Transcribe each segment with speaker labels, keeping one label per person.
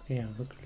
Speaker 1: Я выключу.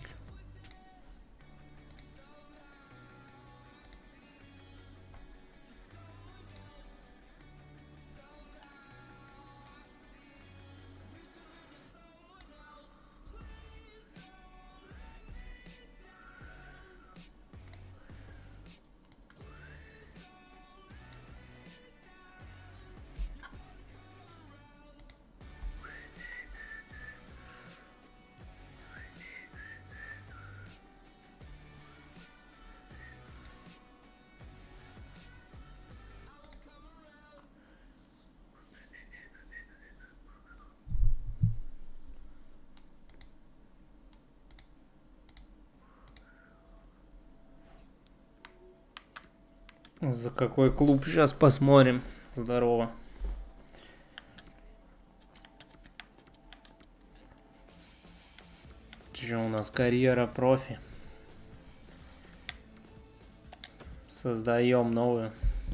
Speaker 1: За какой клуб сейчас посмотрим. Здорово. Че у нас? Карьера профи. Создаем новую.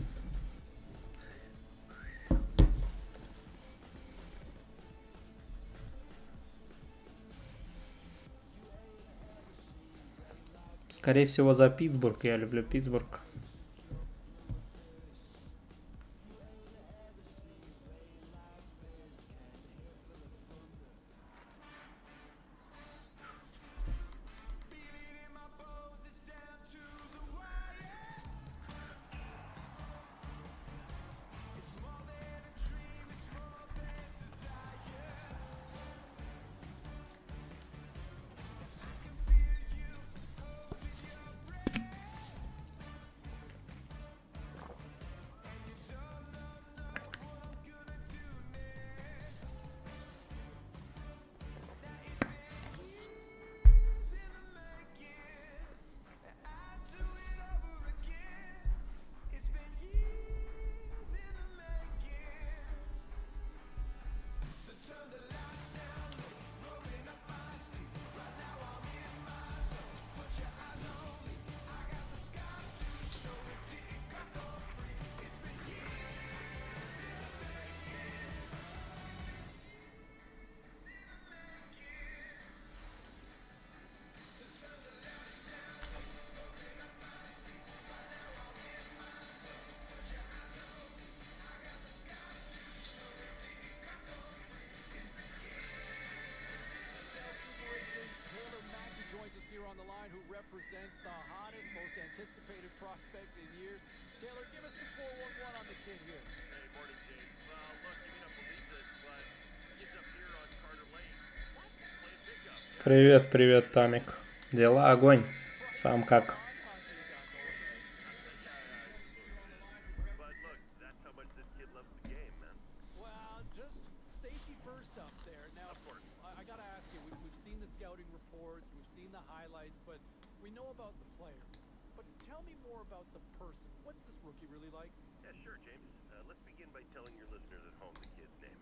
Speaker 1: Скорее всего за Питтсбург. Я люблю Питтсбург.
Speaker 2: Represents the hottest, most anticipated prospect in years. Taylor, give us some 411 on the kid here.
Speaker 3: Hey, morning, James. Look, you may not believe this, but he's up here on Carter Lane. Playing pickup.
Speaker 1: Привет, привет, Тамик. Дела огонь. Сам как?
Speaker 3: But look, that's how much this kid loves the game, man.
Speaker 2: Well, just safety first up there. Now,
Speaker 3: Of course.
Speaker 2: I got to ask you, we've seen the scouting reports, we've seen the highlights, but we know about the player. But tell me more about the person. What's this rookie really like?
Speaker 3: Yeah, sure, James. Let's begin by telling your listeners at home the kid's name.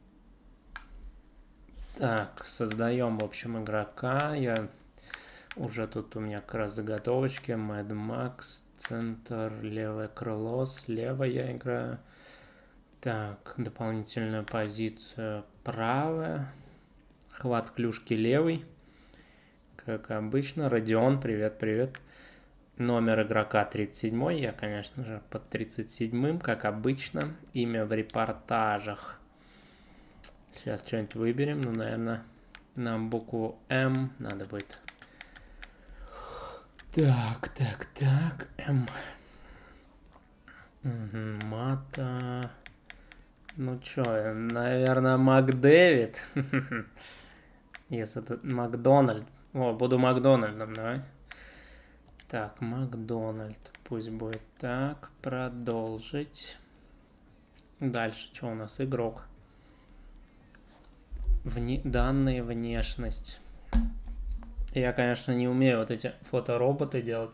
Speaker 1: Так, создаем, в общем, игрока. Я уже тут у меня как раз заготовочки. Mad Max, центр, левое крыло, слева я играю. Так, дополнительную позицию правая. Хват клюшки левый. Как обычно. Родион, привет, привет. Номер игрока 37. Я, конечно же, под 37-м, как обычно. Имя в репортажах. Сейчас что-нибудь выберем. Ну, наверное, нам букву М надо будет. Так. М. Угу, Мата. Ну чё, наверное, Макдэвид. Если это Макдональд. О, буду Макдональдом, давай. Так, Макдональд. Пусть будет так. Продолжить. Дальше, что у нас? Игрок. Данные, внешность. Я, конечно, не умею вот эти фотороботы делать.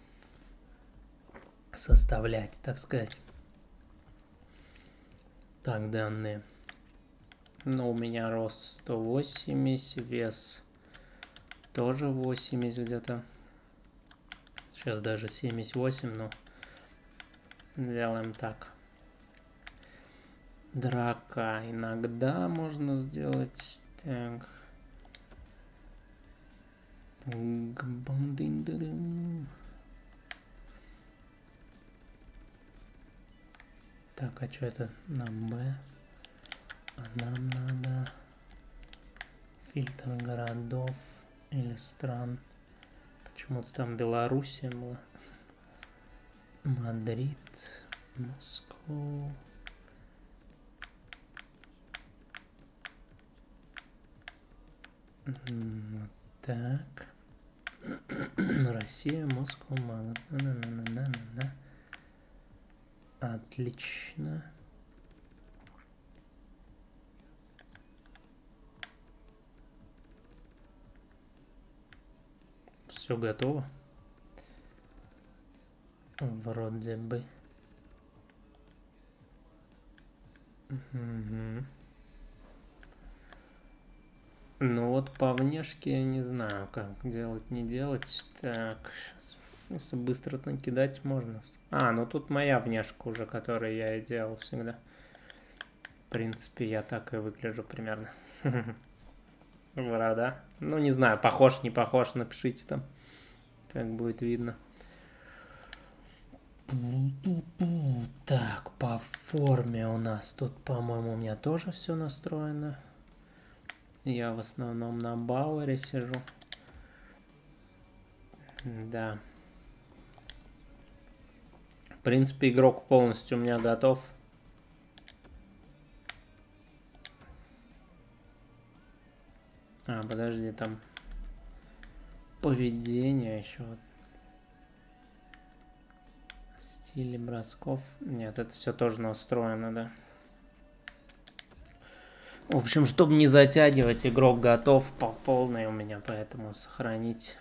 Speaker 1: Составлять, так сказать. Так, данные. Ну, у меня рост 180, вес тоже 80 где-то. Сейчас даже 78, но делаем так. Драка иногда можно сделать. Так. Гбандын-дыдын. Так, а что это на Б? А нам надо фильтр городов или стран. Почему-то там Белоруссия была. Мадрид, Москва. Вот так. Россия, Москва, Мадрид. Отлично. Все готово. Вроде бы. Угу. Ну вот по внешке я не знаю, как делать, не делать. Так, сейчас. Если быстро накидать, можно. А, ну тут моя внешка уже, которую я и делал всегда. В принципе, я так и выгляжу примерно. Борода. Ну, не знаю, похож, не похож, напишите там. Как будет видно. Так, по форме у нас тут, по-моему, у меня тоже все настроено. Я в основном на Бауэре сижу. Да. В принципе, игрок полностью у меня готов. А, подожди, там поведение еще. Стили бросков. Нет, это все тоже настроено, да. В общем, чтобы не затягивать, игрок готов по полной у меня, поэтому сохранить.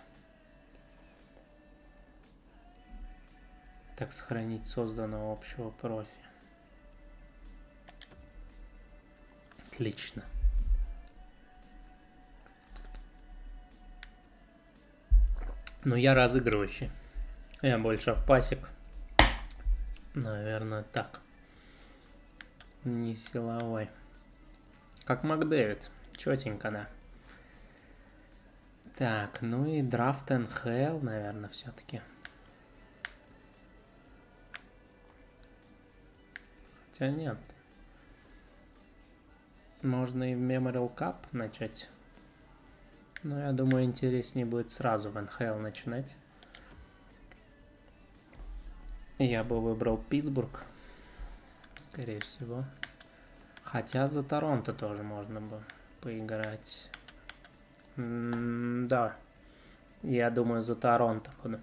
Speaker 1: Так, сохранить созданного общего профи. Отлично. Ну, я разыгрывающий. Я больше в пасек. Наверное, так. Не силовой. Как Макдэвид. Четенько, да. Так, ну и драфт НХЛ, наверное, все-таки. Хотя нет. Можно и в Memorial Cup начать. Но я думаю, интереснее будет сразу в НХЛ начинать. Я бы выбрал Питтсбург. Скорее всего. Хотя за Торонто тоже можно бы поиграть. Да. Я думаю, за Торонто буду.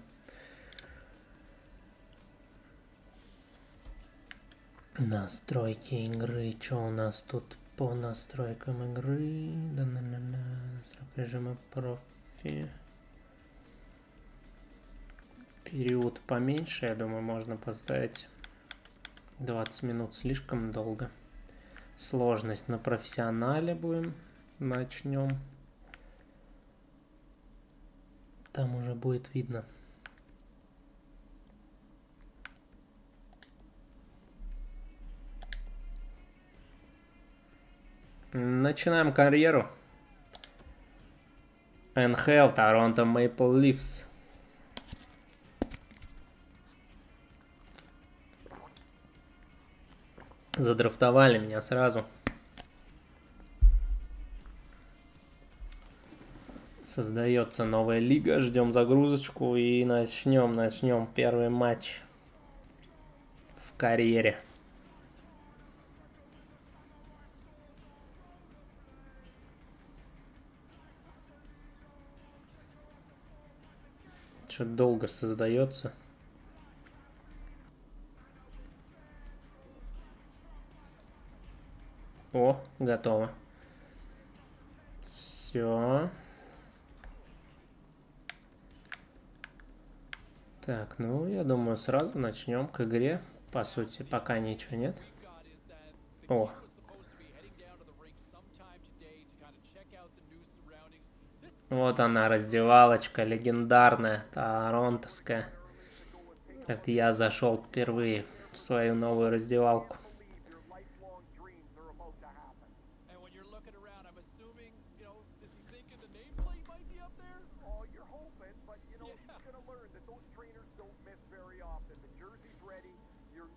Speaker 1: Настройки игры. Что у нас тут по настройкам игры? Настройка режима профи. Период поменьше, я думаю, можно поставить 20 минут, слишком долго. Сложность на профессионале будем. Начнем. Там уже будет видно. Начинаем карьеру. НХЛ, Торонто Мэйпл Лифс. Задрафтовали меня сразу. Создается новая лига. Ждем загрузочку и начнем первый матч в карьере. Что-то долго создается. О, готово. Все. Так, ну, я думаю, сразу начнем к игре. По сути, пока ничего нет. О. Вот она, раздевалочка легендарная, торонтовская. Это я зашел впервые в свою новую раздевалку.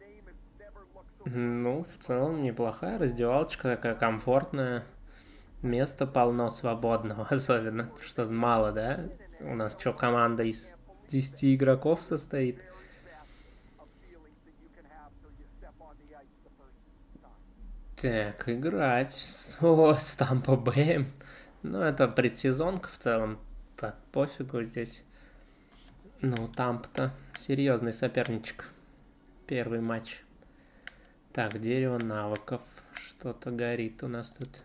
Speaker 1: Ну, в целом неплохая раздевалочка, такая комфортная. Места полно свободного, особенно, что мало, да? У нас что, команда из 10 игроков состоит? Так, играть. О, с Тампа Бэем. Ну, это предсезонка в целом. Так, пофигу здесь. Ну, Тамп-то серьезный соперничек. Первый матч. Так, дерево навыков. Что-то горит у нас тут.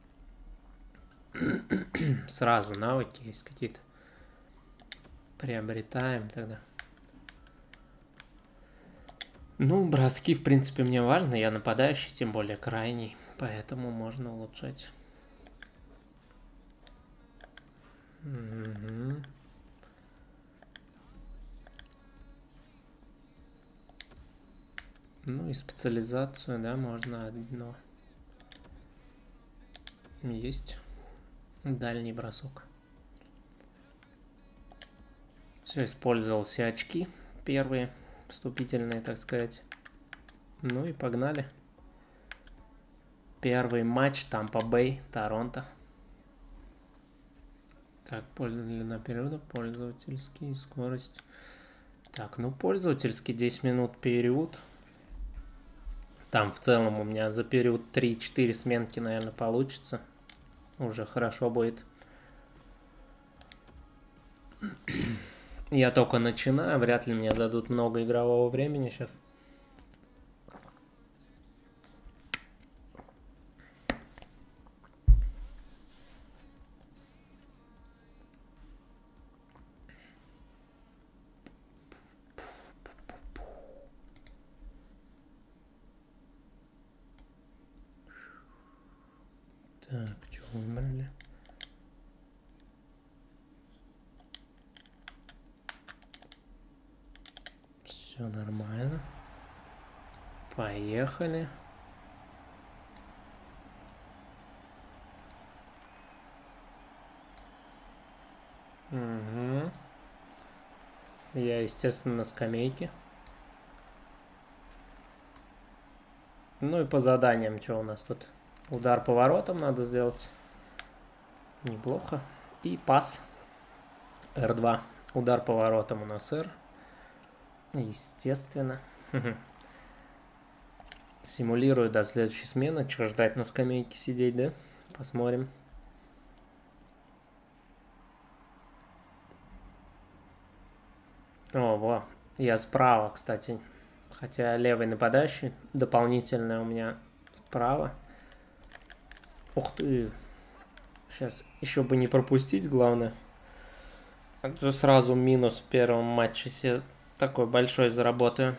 Speaker 1: Сразу навыки есть какие-то. Приобретаем тогда. Ну, броски, в принципе, мне важно. Я нападающий, тем более крайний. Поэтому можно улучшать. Угу. Ну и специализацию, да, можно одно. Есть. Дальний бросок. Все, использовал все очки. Первые. Вступительные, так сказать. Ну и погнали. Первый матч Тампа Бэй, Торонто. Так, длина периода, пользовательский, скорость. Так, ну пользовательский 10 минут период. Там в целом у меня за период 3-4 сменки, наверное, получится. Уже хорошо будет. Я только начинаю, вряд ли мне дадут много игрового времени сейчас. Так, что выбрали? Все нормально. Поехали. Угу. Я, естественно, на скамейке. Ну и по заданиям, что у нас тут? Удар поворотом надо сделать. Неплохо. И пас. R2. Удар поворотом у нас R. Естественно. Симулирую до следующей смены. Что ждать на скамейке сидеть, да? Посмотрим. О, во. Я справа, кстати. Хотя левый нападающий. Дополнительное у меня справа. Ух ты. Сейчас еще бы не пропустить, главное. А то сразу минус в первом матче себе такой большой заработаю.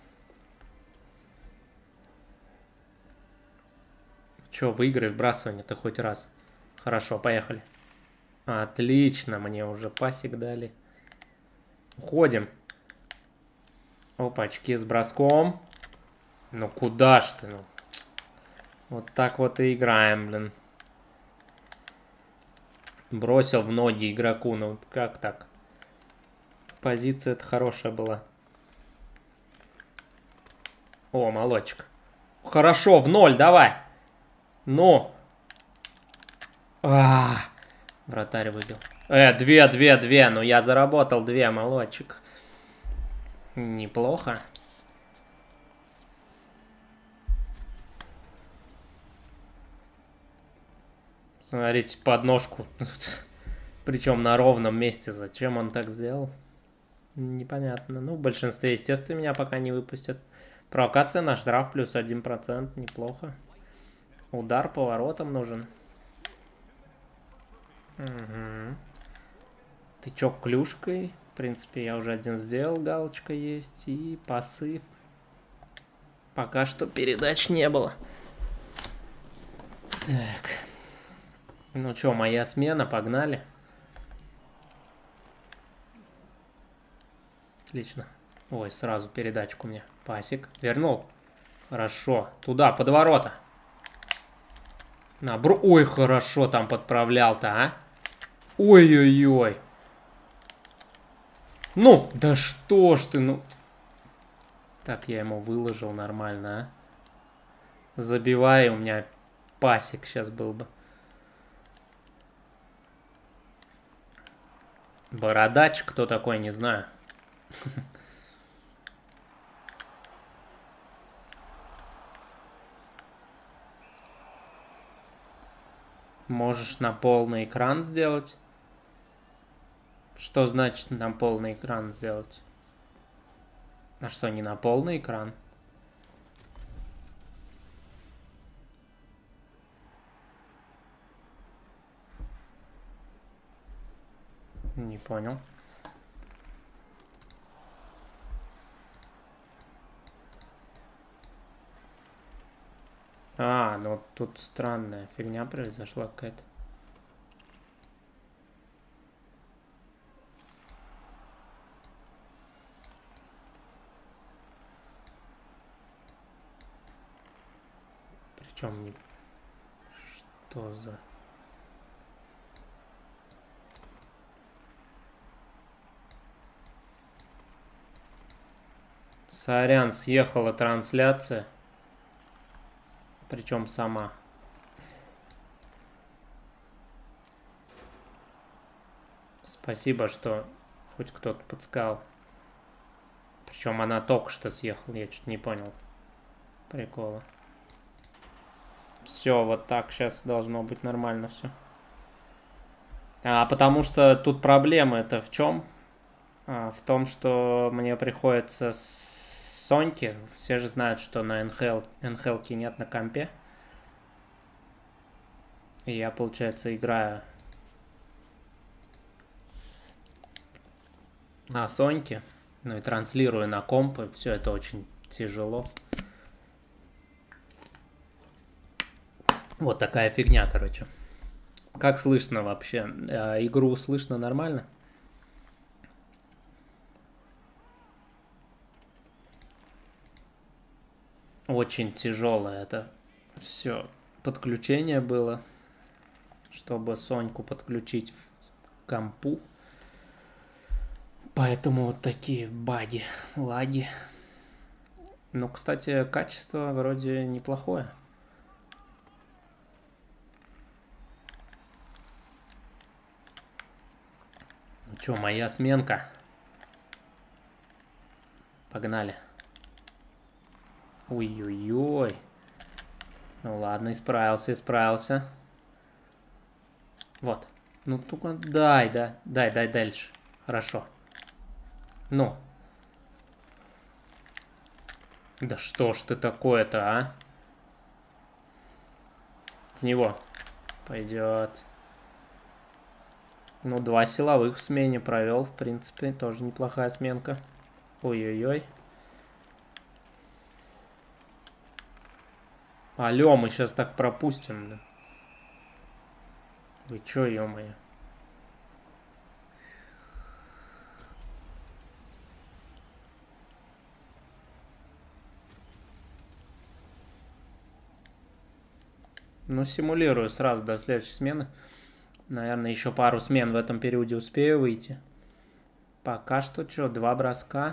Speaker 1: Че, выиграй вбрасывание-то хоть раз. Хорошо, поехали. Отлично, мне уже пасик дали. Уходим. Опачки с броском. Ну куда ж ты, ну? Вот так вот и играем, блин. Бросил в ноги игроку, ну как так? Позиция-то хорошая была. О, молодчик. Хорошо, в ноль, давай. Ну. Вратарь выбил. Две. Ну я заработал 2, молодчик. Неплохо. Смотрите, подножку. Причем на ровном месте. Зачем он так сделал? Непонятно. Ну, в большинстве, естественно, меня пока не выпустят. Провокация на штраф плюс 1%. Неплохо. Удар поворотом нужен. Угу. Тычок клюшкой. В принципе, я уже один сделал. Галочка есть. И пасы. Пока что передач не было. Так. Ну что, моя смена, погнали. Отлично. Ой, сразу передачку мне. Пасик. Вернул. Хорошо. Туда, под ворота. Ой, хорошо там подправлял-то, а. Так я ему выложил нормально, а? Забивай, у меня пасик сейчас был бы. Бородач, кто такой, не знаю. Можешь на полный экран сделать? Что значит на полный экран сделать? А что, не на полный экран? Не понял. А, ну тут странная фигня произошла какая-то. Причем не... Что за... Сорян, съехала трансляция. Причем сама. Спасибо, что хоть кто-то подсказал. Причем она только что съехала, я чуть не понял прикола. Все, вот так сейчас должно быть нормально все. Потому что тут проблема это в чем? В том, что мне приходится с Соньки. Все же знают, что на NHL нет на компе. И я, получается, играю на Соньке. Ну и транслирую на комп. И все это очень тяжело. Вот такая фигня, короче. Как слышно вообще? Игру слышно нормально? Очень тяжелое это все подключение было, чтобы Соньку подключить в компу. Поэтому вот такие баги, лаги. Ну, кстати, качество вроде неплохое. Ну что, моя сменка. Погнали. Ой-ой-ой. Ну ладно, исправился. Вот. Ну только дай дальше. Хорошо. Ну. Да что ж ты такое-то, а? В него. Пойдет. Ну, 2 силовых в смене провел, в принципе, тоже неплохая сменка. Ой-ой-ой. Алло, мы сейчас так пропустим. Да? Вы чё, ё-моё? Ну, симулирую сразу до следующей смены. Наверное, еще пару смен в этом периоде успею выйти. Пока что что, 2 броска.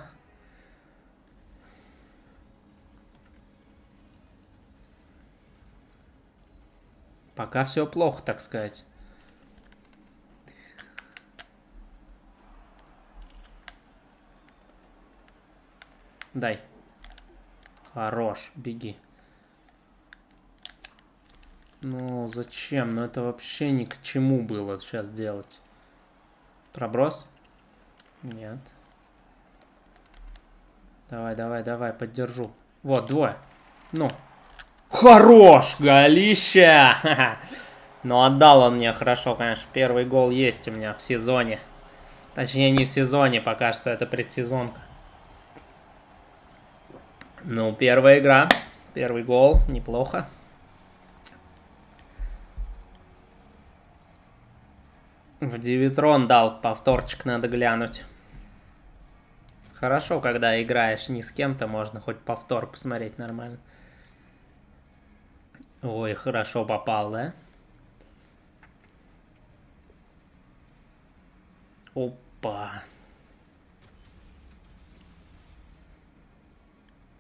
Speaker 1: Пока все плохо, так сказать. Дай. Хорош, беги. Ну, зачем? Ну, это вообще ни к чему было сейчас делать. Проброс? Нет. Давай, поддержу. Вот, 2. Ну. Хорош, голища! Ну, отдал он мне хорошо, конечно. Первый гол есть у меня в сезоне. Точнее, не в сезоне, пока что это предсезонка. Ну, первая игра. Первый гол. Неплохо. В Девитрон дал, повторчик надо глянуть. Хорошо, когда играешь не с кем-то, можно хоть повтор посмотреть нормально. Ой, хорошо попал, да? Опа.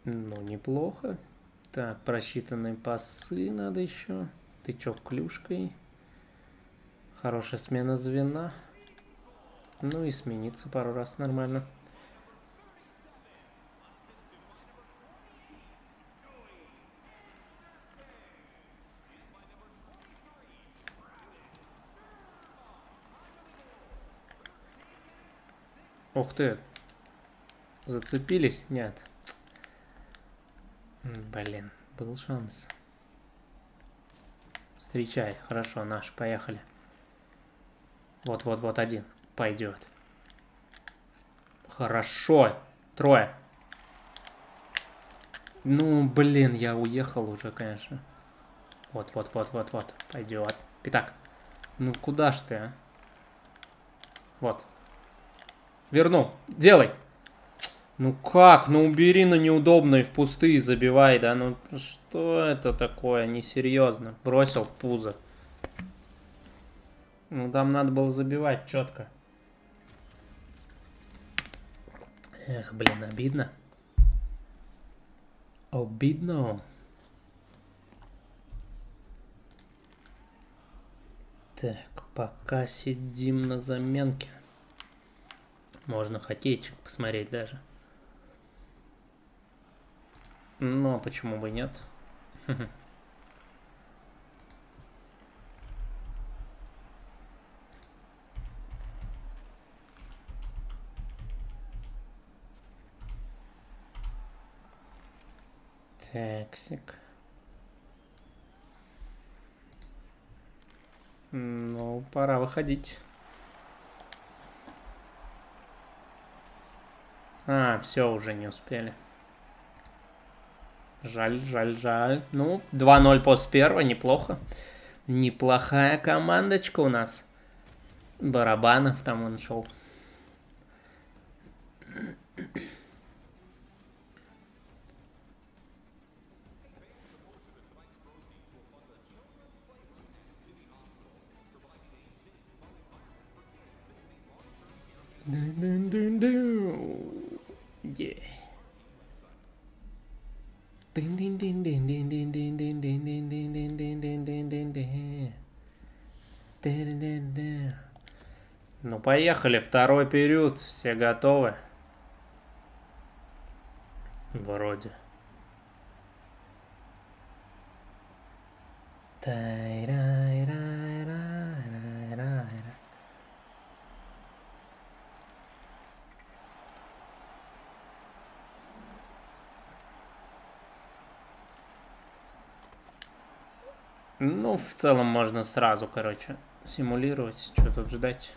Speaker 1: Ну, неплохо. Так, просчитанные пасы надо еще. Тычок клюшкой. Хорошая смена звена. Ну и смениться пару раз нормально. Ух ты. Зацепились? Нет. Блин, был шанс. Встречай. Хорошо, наш, поехали. Вот-вот-вот один. Пойдет. Хорошо. Трое. Ну, блин, я уехал уже, конечно. Вот-вот-вот-вот-вот. Пойдет. Пятак. Ну, куда ж ты, а? Вот. Верну. Делай. Ну как? Ну убери на неудобно и в пустые забивай, да? Ну что это такое? Несерьезно. Бросил в пузо. Ну там надо было забивать четко. Эх, блин, обидно. Обидно. Так, пока сидим на заменке. Можно хоккейчик посмотреть даже. Ну, а почему бы нет? Таксик. Ну, пора выходить. А, все, уже не успели. Жаль, жаль, жаль. Ну, 2-0 после первого, неплохо. Неплохая командочка у нас. Барабанов там он шел. Ну, поехали, второй период, все готовы? Вроде. Ну, в целом можно сразу, короче, симулировать. Что тут ждать?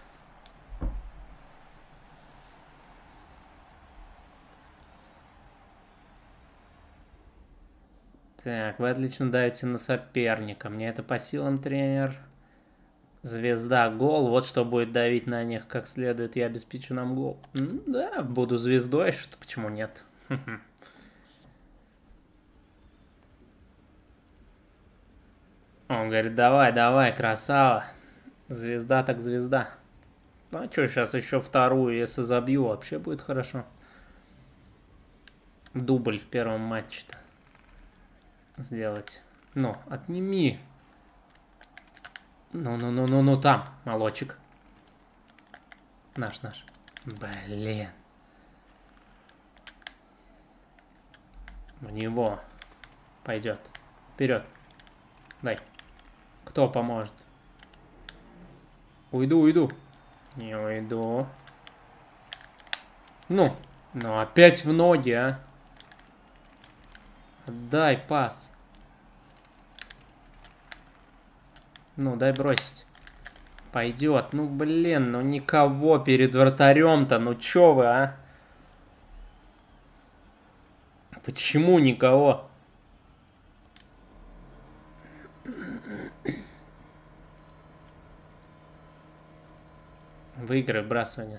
Speaker 1: Так, вы отлично давите на соперника. Мне это по силам, тренер. Звезда, гол. Вот что будет давить на них как следует. Я обеспечу нам гол. Да, буду звездой. Что, почему нет? Он говорит, давай, давай, красава. Звезда так звезда. Ну, а что, сейчас еще вторую, если забью, вообще будет хорошо. Дубль в первом матче-то сделать. Ну, отними. Ну, там, молочек. Наш. Блин. В него. Пойдет. Вперед. Дай. Кто поможет? Уйду. Не уйду. Ну опять в ноги, а. Отдай пас. Ну, дай бросить. Пойдет. Ну, блин, ну никого перед вратарем-то. Ну, чё вы, а? Почему никого? Выиграй вбрасывание.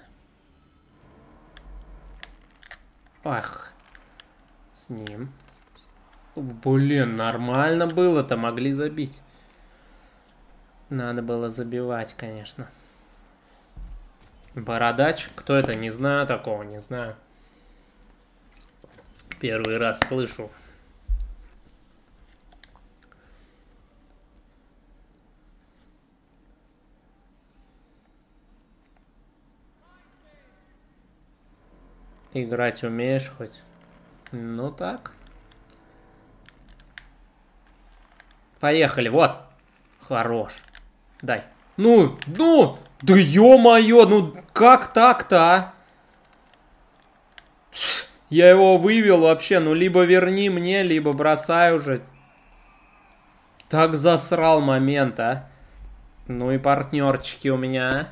Speaker 1: Ах. С ним. Блин, нормально было-то. Могли забить. Надо было забивать, конечно. Бородач? Кто это? Не знаю такого, не знаю. Первый раз слышу. Играть умеешь хоть? Ну так. Поехали, вот. Хорош. Дай. Ну, да ё-моё, ну как так-то, а? Я его вывел вообще, ну либо верни мне, либо бросай уже. Так засрал момент, а. Ну и партнерчики у меня, а.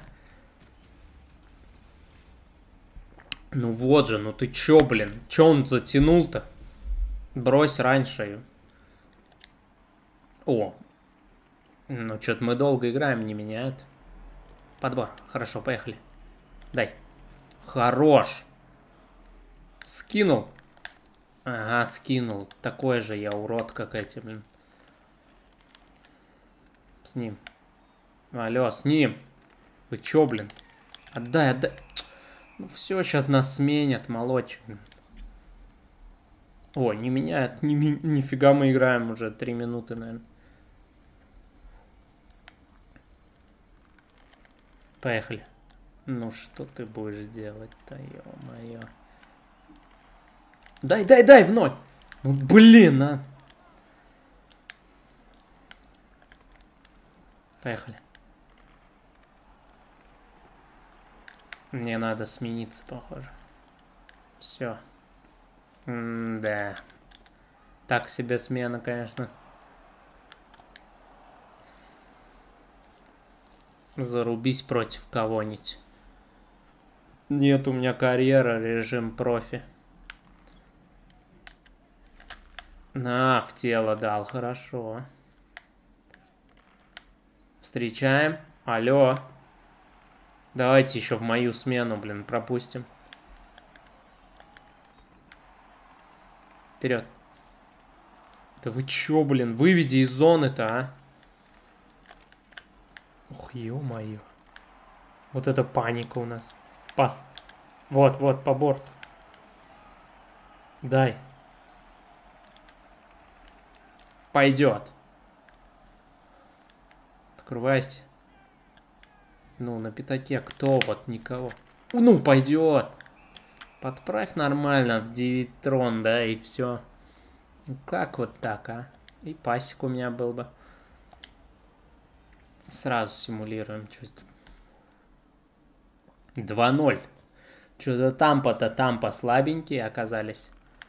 Speaker 1: Ну вот же, ну ты чё, блин? Чё он затянул-то? Брось раньше ее. О. Ну чё-то мы долго играем, не меняют. Подбор. Хорошо, поехали. Дай. Хорош. Скинул. Ага, скинул. Такой же я урод, как эти, блин. С ним. Алло, с ним. Вы чё, блин? Отдай, отдай. Ну все, сейчас нас сменят, молодчик. О, не меняют. Нифига мы играем уже 3 минуты, наверное. Поехали. Ну что ты будешь делать-то, ё-моё. Дай, дай, дай вновь. Ну блин, а. Поехали. Мне надо смениться, похоже. Все. Да. Так себе смена, конечно. Зарубись против кого-нибудь. Нет, у меня карьера, режим профи. На, в тело дал, хорошо. Встречаем. Алло. Давайте еще в мою смену, блин, пропустим. Вперед. Да вы чё, блин, выведи из зоны-то, а? Ух, ё-моё. Вот это паника у нас. Пас. Вот, вот, по борту. Дай. Пойдет. Открывайся. Ну, на пятаке кто? Вот никого. Ну, пойдет. Подправь нормально в 9 трон, да, и все. Ну, как вот так, а? И пасик у меня был бы. Сразу симулируем. 2-0. Что-то тампа слабенькие оказались.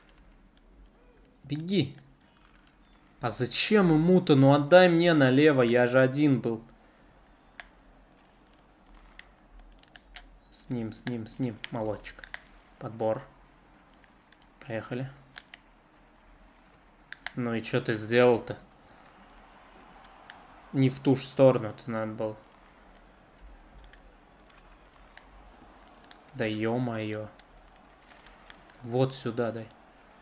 Speaker 1: Беги. А зачем ему-то? Ну отдай мне налево, я же один был. С ним, молодчик. Подбор. Поехали. Ну и что ты сделал-то? Не в ту же сторону-то надо было. Да ё-моё. Вот сюда дай.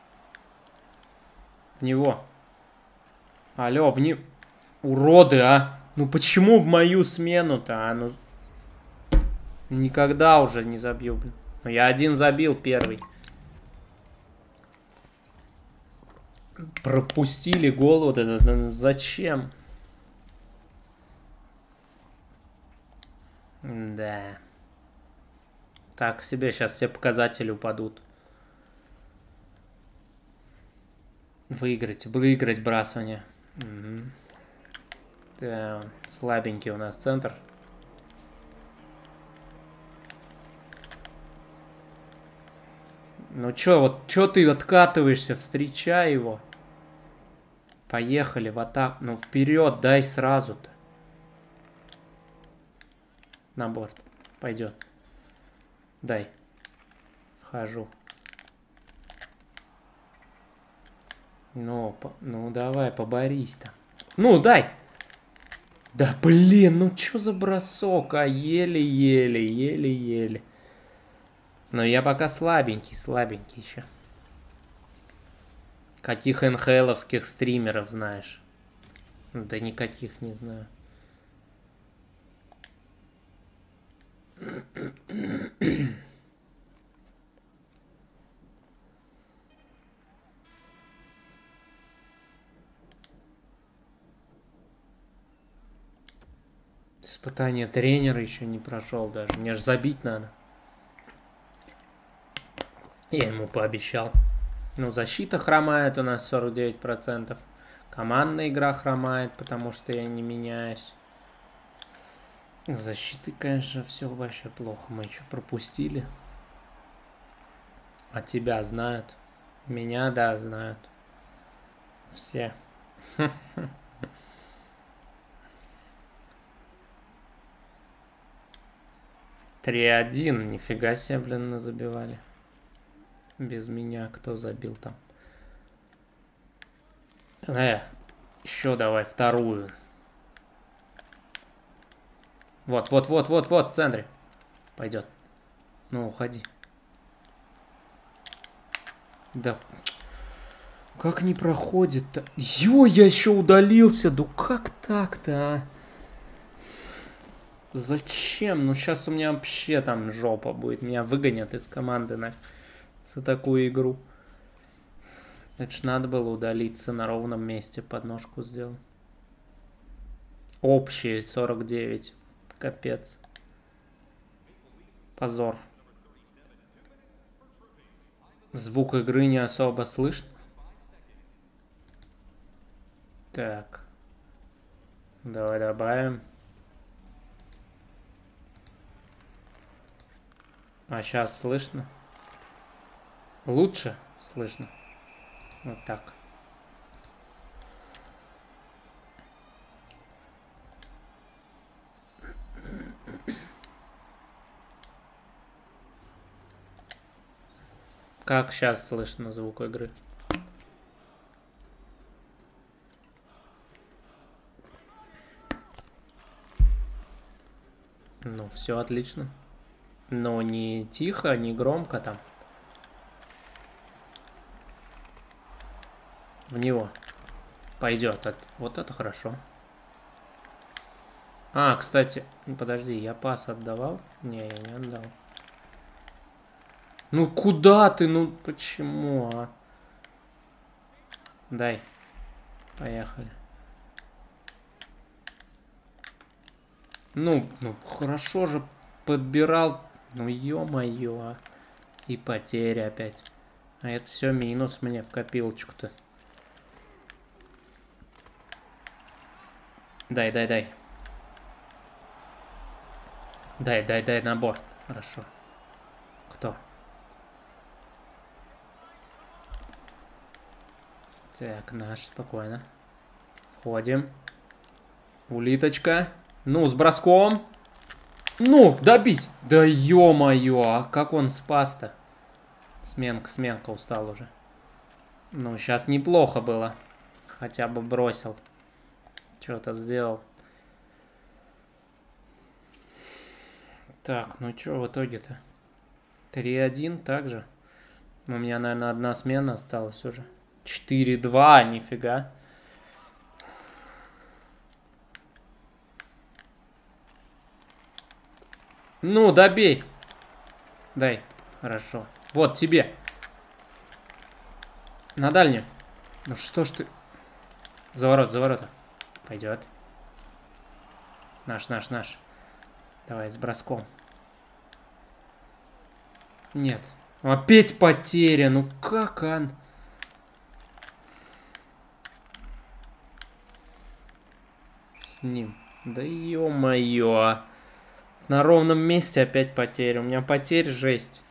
Speaker 1: В него. Алло, в него. Уроды, а! Ну почему в мою смену-то, а? Ну... Никогда уже не забью, блин. Ну я один забил первый. Пропустили гол вот этот. Ну, зачем? Да. Так, себе сейчас все показатели упадут. Выиграть брасывание. Угу. Да, слабенький у нас центр. Ну чё, вот чё ты откатываешься? Встречай его. Поехали в атаку. Ну вперед, дай сразу-то. На борт. Пойдет. Дай. Хожу. Ну давай, поборись там. Ну, дай. Да блин, ну чё за бросок, а? Еле-еле. Но я пока слабенький еще. Каких НХЛовских стримеров знаешь? Да никаких не знаю. Испытание тренера еще не прошел даже. Мне же забить надо. Я ему пообещал. Ну, защита хромает у нас 49%. Командная игра хромает, потому что я не меняюсь. С защитой, конечно, все вообще плохо. Мы еще пропустили. А тебя знают? Меня, да, знают. Все. 3-1. Нифига себе, блин, забивали. Без меня кто забил там? Еще давай вторую. Вот, в центре. Пойдет. Ну, уходи. Да. Как не проходит-то? Ё, я еще удалился. Да как так-то, а? Зачем? Ну, сейчас у меня вообще там жопа будет. Меня выгонят из команды за такую игру. Это ж надо было удалиться на ровном месте. Подножку сделал. Общие 49. Капец. Позор. Звук игры не особо слышно. Так. Давай добавим. А сейчас слышно? Лучше слышно. Вот так. Как сейчас слышно звук игры? Ну, все отлично. Но не тихо, не громко там. В него. Пойдет. Вот это хорошо. А, кстати, подожди, я пас отдавал? Не, я не отдал. Ну куда ты? Ну почему, а? Дай. Поехали. Ну, хорошо же подбирал. Ну ё-моё. И потеря опять. А это все минус мне в копилочку-то. Дай. Дай на борт. Хорошо. Кто? Так, наш, спокойно. Входим. Улиточка. Ну, с броском. Ну, добить. Да ё-моё, а как он спас-то? Сменка устал уже. Ну, сейчас неплохо было. Хотя бы бросил. Что-то сделал. Так, ну что в итоге-то? 3-1 также. У меня, наверное, одна смена осталась уже. 4-2, нифига. Ну, добей. Дай. Хорошо. Вот тебе. На дальнюю. Ну что ж ты... За ворота. Пойдет. Наш. Давай, с броском. Нет. Опять потеря. Ну как он? С ним. Да ё-моё. На ровном месте опять потеря. У меня потерь жесть.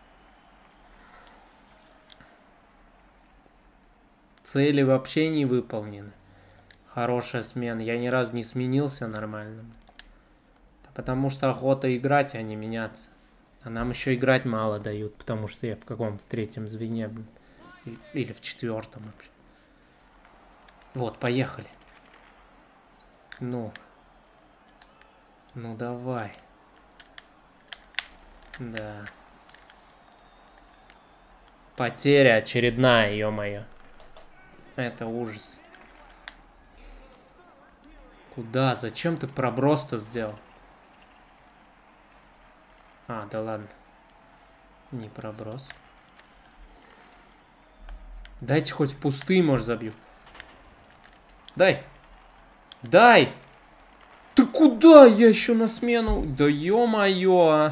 Speaker 1: Цели вообще не выполнены. Хорошая смена. Я ни разу не сменился нормально. Потому что охота играть, а не меняться. А нам еще играть мало дают, потому что я в каком-то третьем звене, блин. Или в четвертом вообще. Вот, поехали. Ну. Ну давай. Да. Потеря очередная, ё-моё. Это ужас. Куда? Зачем ты проброс-то сделал? А, да ладно. Не проброс. Дайте хоть в пустые, может, забью. Дай. Дай! Ты куда я еще на смену? Да ё-моё.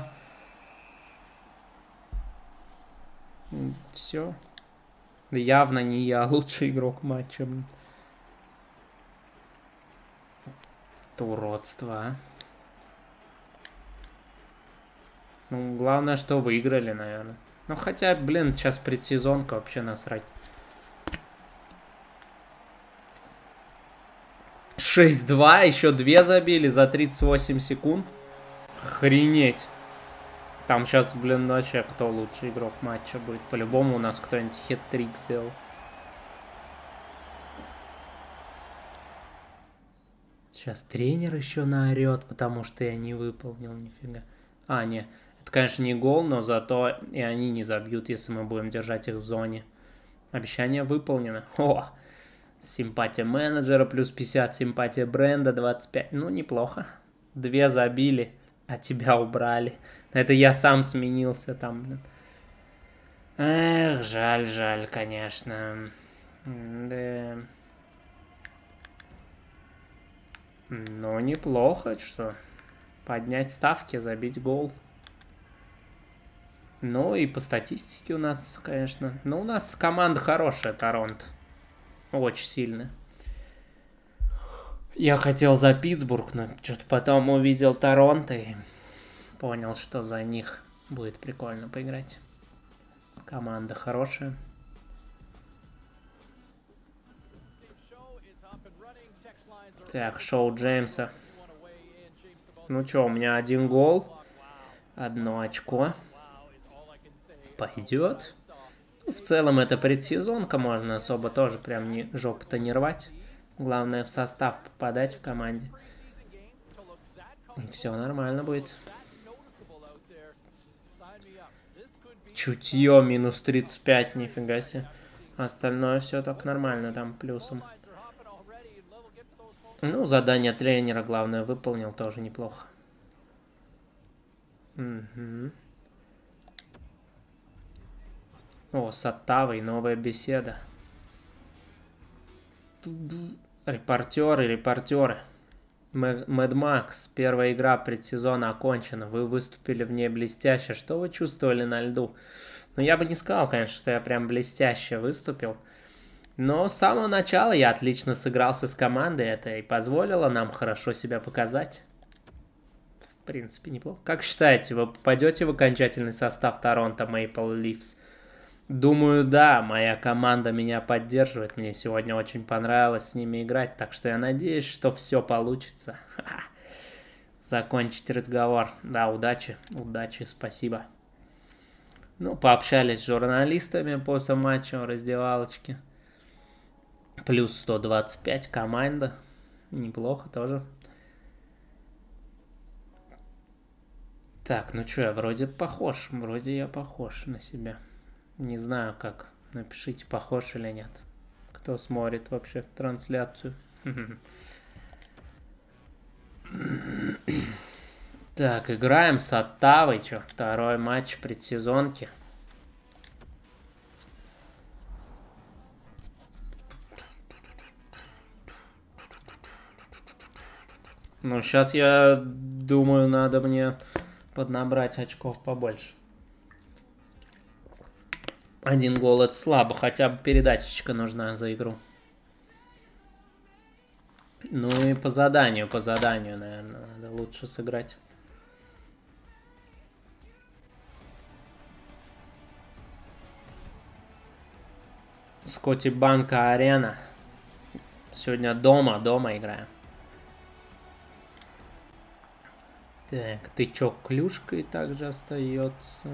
Speaker 1: Все. Явно не я лучший игрок матча. Это уродство, а. Ну, главное, что выиграли, наверное. Ну, хотя, блин, сейчас предсезонка, вообще насрать. 6-2, еще 2 забили за 38 секунд. Охренеть. Там сейчас, блин, вообще кто лучший игрок матча будет. По-любому у нас кто-нибудь хет-трик сделал. Сейчас тренер еще наорет, потому что я не выполнил нифига. А, не. Это, конечно, не гол, но зато и они не забьют, если мы будем держать их в зоне. Обещание выполнено. О! Симпатия менеджера плюс 50, симпатия бренда 25. Ну, неплохо. 2 забили, а тебя убрали. Это я сам сменился там. Эх, жаль, конечно. Да. Ну, неплохо, что. Поднять ставки, забить гол. Ну, и по статистике у нас, конечно. Ну, у нас команда хорошая, Торонто. Очень сильно. Я хотел за Питтсбург, но что-то потом увидел Торонто и понял, что за них будет прикольно поиграть. Команда хорошая. Так, шоу Джеймса. Ну что, у меня 1 гол. 1 очко. Пойдет. Ну, в целом это предсезонка, можно особо тоже прям не жопу-то не рвать. Главное в состав попадать в команде. И все нормально будет. Чутье минус 35, нифига себе. Остальное все так нормально там плюсом. Ну, задание тренера, главное, выполнил, тоже неплохо. Угу. О, с Оттавой новая беседа. Репортеры. Мэд Макс, первая игра предсезона окончена. Вы выступили в ней блестяще. Что вы чувствовали на льду? Ну, я бы не сказал, конечно, что я прям блестяще выступил. Но с самого начала я отлично сыгрался с командой. Это и позволило нам хорошо себя показать. В принципе, неплохо. Как считаете, вы попадете в окончательный состав Торонто Мэйпл Ливс? Думаю, да. Моя команда меня поддерживает. Мне сегодня очень понравилось с ними играть. Так что я надеюсь, что все получится. Закончить разговор. Да, удачи. Удачи, спасибо. Ну, пообщались с журналистами после матча в раздевалочке. Плюс 125 команда. Неплохо тоже. Так, ну что, я вроде похож. Вроде я похож на себя. Не знаю как. Напишите, похож или нет. Кто смотрит вообще трансляцию. Так, играем с Оттавой. Что, второй матч предсезонки. Ну, сейчас я думаю, надо мне поднабрать очков побольше. 1 гол это слабо, хотя бы передачечка нужна за игру. Ну и по заданию, наверное, надо лучше сыграть. Скоттибанка Арена. Сегодня дома играем. Так, тычок клюшкой также остается.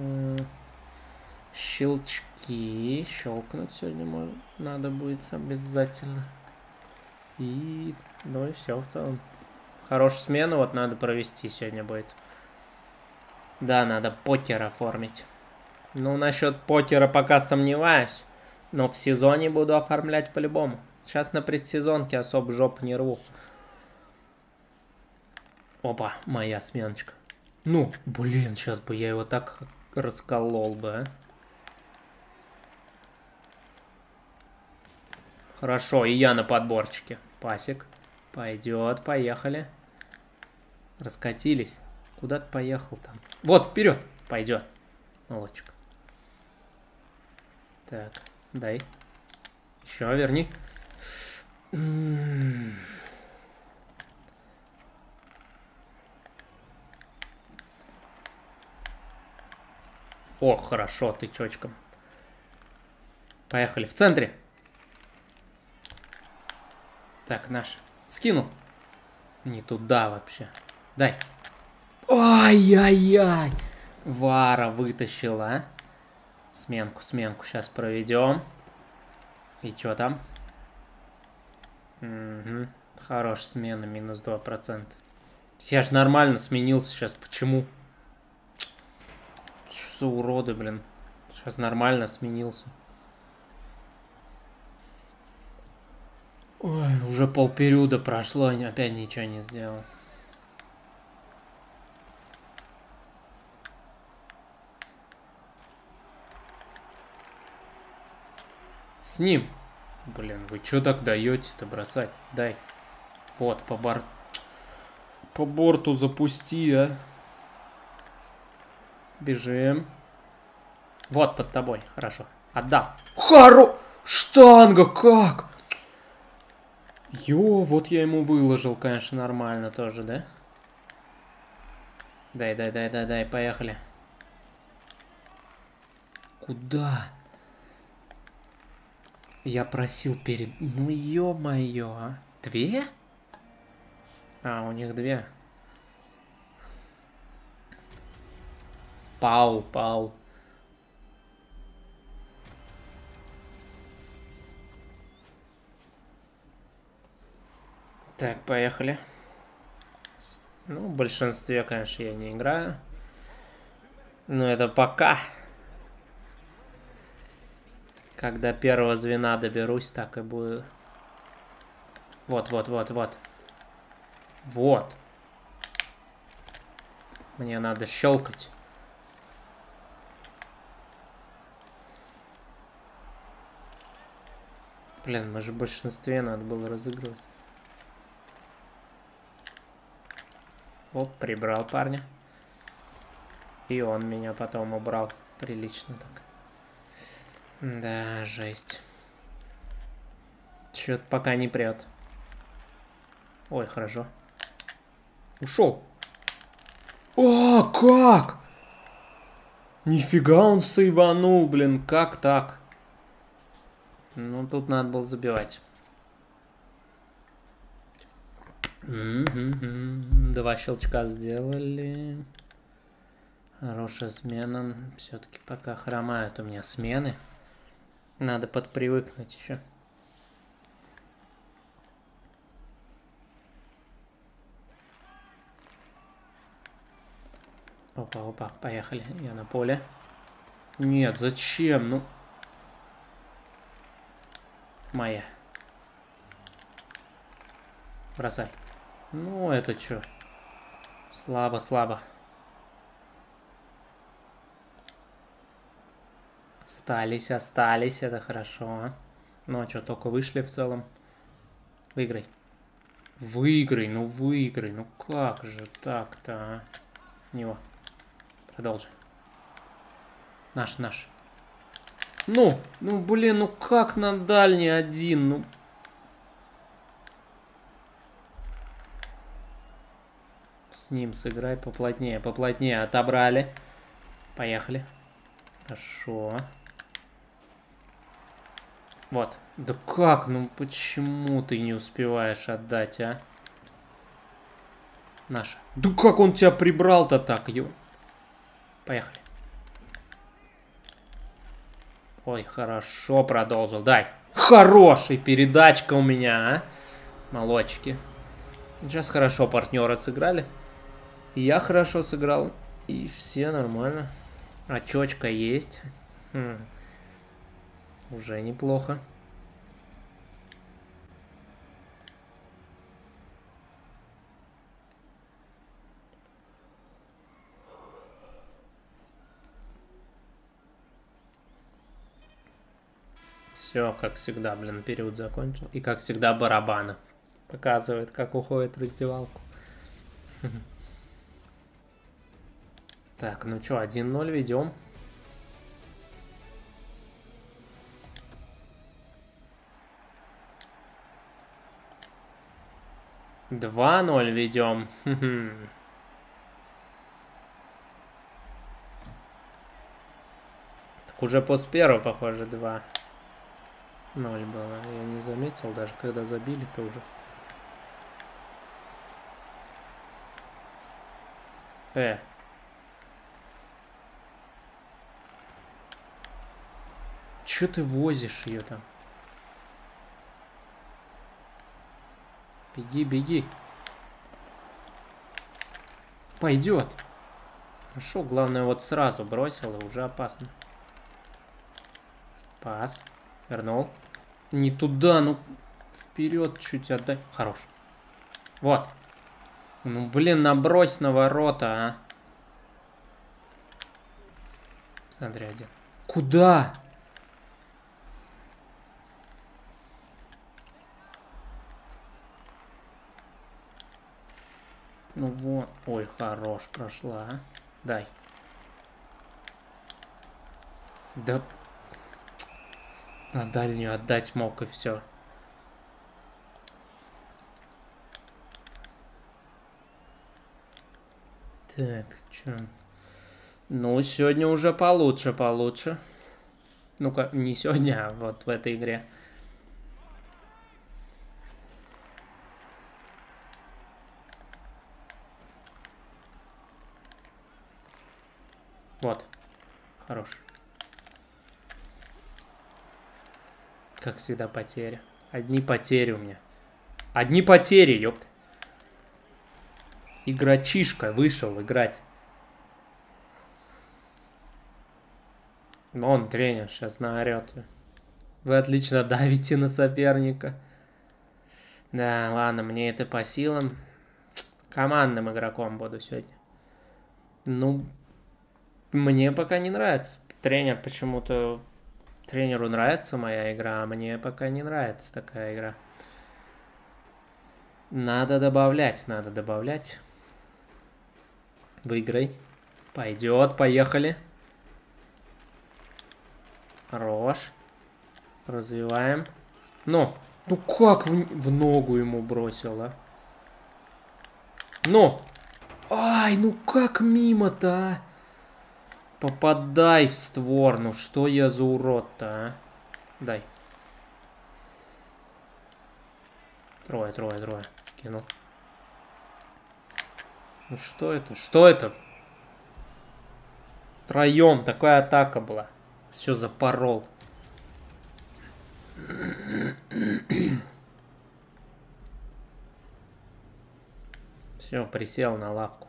Speaker 1: Щелчки. Щелкнуть сегодня надо будет обязательно. И, ну и все в целом. Хорошую смену вот надо провести сегодня будет. Да, надо покер оформить. Ну, насчет покера пока сомневаюсь. Но в сезоне буду оформлять по-любому. Сейчас на предсезонке особо жопу не рву. Опа, моя сменочка. Ну, блин, сейчас бы я его так расколол бы, а. Хорошо, и я на подборчике. Пасик. Пойдет, поехали. Раскатились. Куда ты поехал там? Вот, вперед! Пойдет. Молодчик. Так, дай. Еще верни. О, хорошо, ты чёчком. Поехали. В центре. Так, наш. Скинул. Не туда вообще. Дай. Ай-яй-яй. Вара вытащила, а? Сменку сейчас проведем. И чё там? Угу. Хорошая смена, минус 2%. Я ж нормально сменился сейчас. Почему? Что за уроды, блин. Сейчас нормально сменился. Ой, уже полпериода прошло, опять ничего не сделал. С ним. Блин, вы что так даете-то бросать? Дай. Вот, по борту запусти, а. Бежим. Вот, под тобой. Хорошо. Отдам. Штанга, как? Ё, вот я ему выложил, конечно, нормально тоже, да? Дай, поехали. Куда? Я просил перед... Ну, ё-моё, а? 2? А, у них 2. Пау. Так, поехали. Ну, в большинстве, конечно, я не играю. Но это пока. Когда первого звена доберусь, так и будет. Вот. Вот. Мне надо щелкать. Блин, мы же в большинстве надо было разыгрывать. Оп, прибрал парня. И он меня потом убрал. Прилично так. Да, жесть. Чё-то пока не прет. Ой, хорошо. Ушел. О, как? Нифига он сейванул, блин. Как так? Ну, тут надо было забивать. 2 щелчка сделали. Хорошая смена. Все-таки пока хромают у меня смены. Надо подпривыкнуть еще. Опа, поехали. Я на поле. Нет, зачем? Ну. Моя. Бросай. Ну, это что? Слабо. Остались, это хорошо. Ну, а что, только вышли в целом. Выиграй. Ну как же так-то, а? Него. Продолжи. Наш. Ну, блин, ну как на дальний один, ну. С ним сыграй поплотнее. Отобрали. Поехали. Хорошо. Вот. Да как? Ну почему ты не успеваешь отдать, а? Наша. Да как он тебя прибрал-то так, ё? Поехали. Ой, хорошо продолжил. Дай. Хороший передачка у меня, а? Молодчики. Сейчас хорошо партнеры сыграли. И я хорошо сыграл. И все нормально. Очечка есть. Уже неплохо. Все, как всегда, блин, период закончил. И как всегда барабаны. Показывает, как уходит в раздевалку. Так, ну что, 1-0 ведем. Два 0 ведем. Так уже после первого, похоже, 2-0 было. Я не заметил, даже когда забили-то уже. Чё ты возишь ее там? Беги, беги. Пойдет. Хорошо, главное вот сразу бросил, и уже опасно. Пас. Вернул. Не туда, ну вперед чуть отдай. Хорош. Вот. Ну блин, набрось на ворота, а. Смотри, один. Куда? Ну вот. Ой, хорош, прошла. А? Дай. Да. На дальнюю отдать мог, и все. Так, чё? Ну, сегодня уже получше, получше. Ну-ка, не сегодня, а вот в этой игре. Вот. Хорош. Как всегда, потери. Одни потери у меня. Одни потери, ёпт. Игрочишка вышел играть. Он, тренер, сейчас наорет. Вы отлично давите на соперника. Да, ладно, мне это по силам. Командным игроком буду сегодня. Ну, мне пока не нравится. Тренер почему-то... Тренеру нравится моя игра, а мне пока не нравится такая игра. Надо добавлять, надо добавлять. Выиграй. Пойдет, поехали. Хорош. Развиваем. Ну как в ногу ему бросил, а? Ну! Ай, ну как мимо-то, а? Попадай в створ. Ну что я за урод-то, а? Дай. Трое. Скинул. Ну что это? Что это? Троем. Такая атака была. Все запорол. Все, присел на лавку.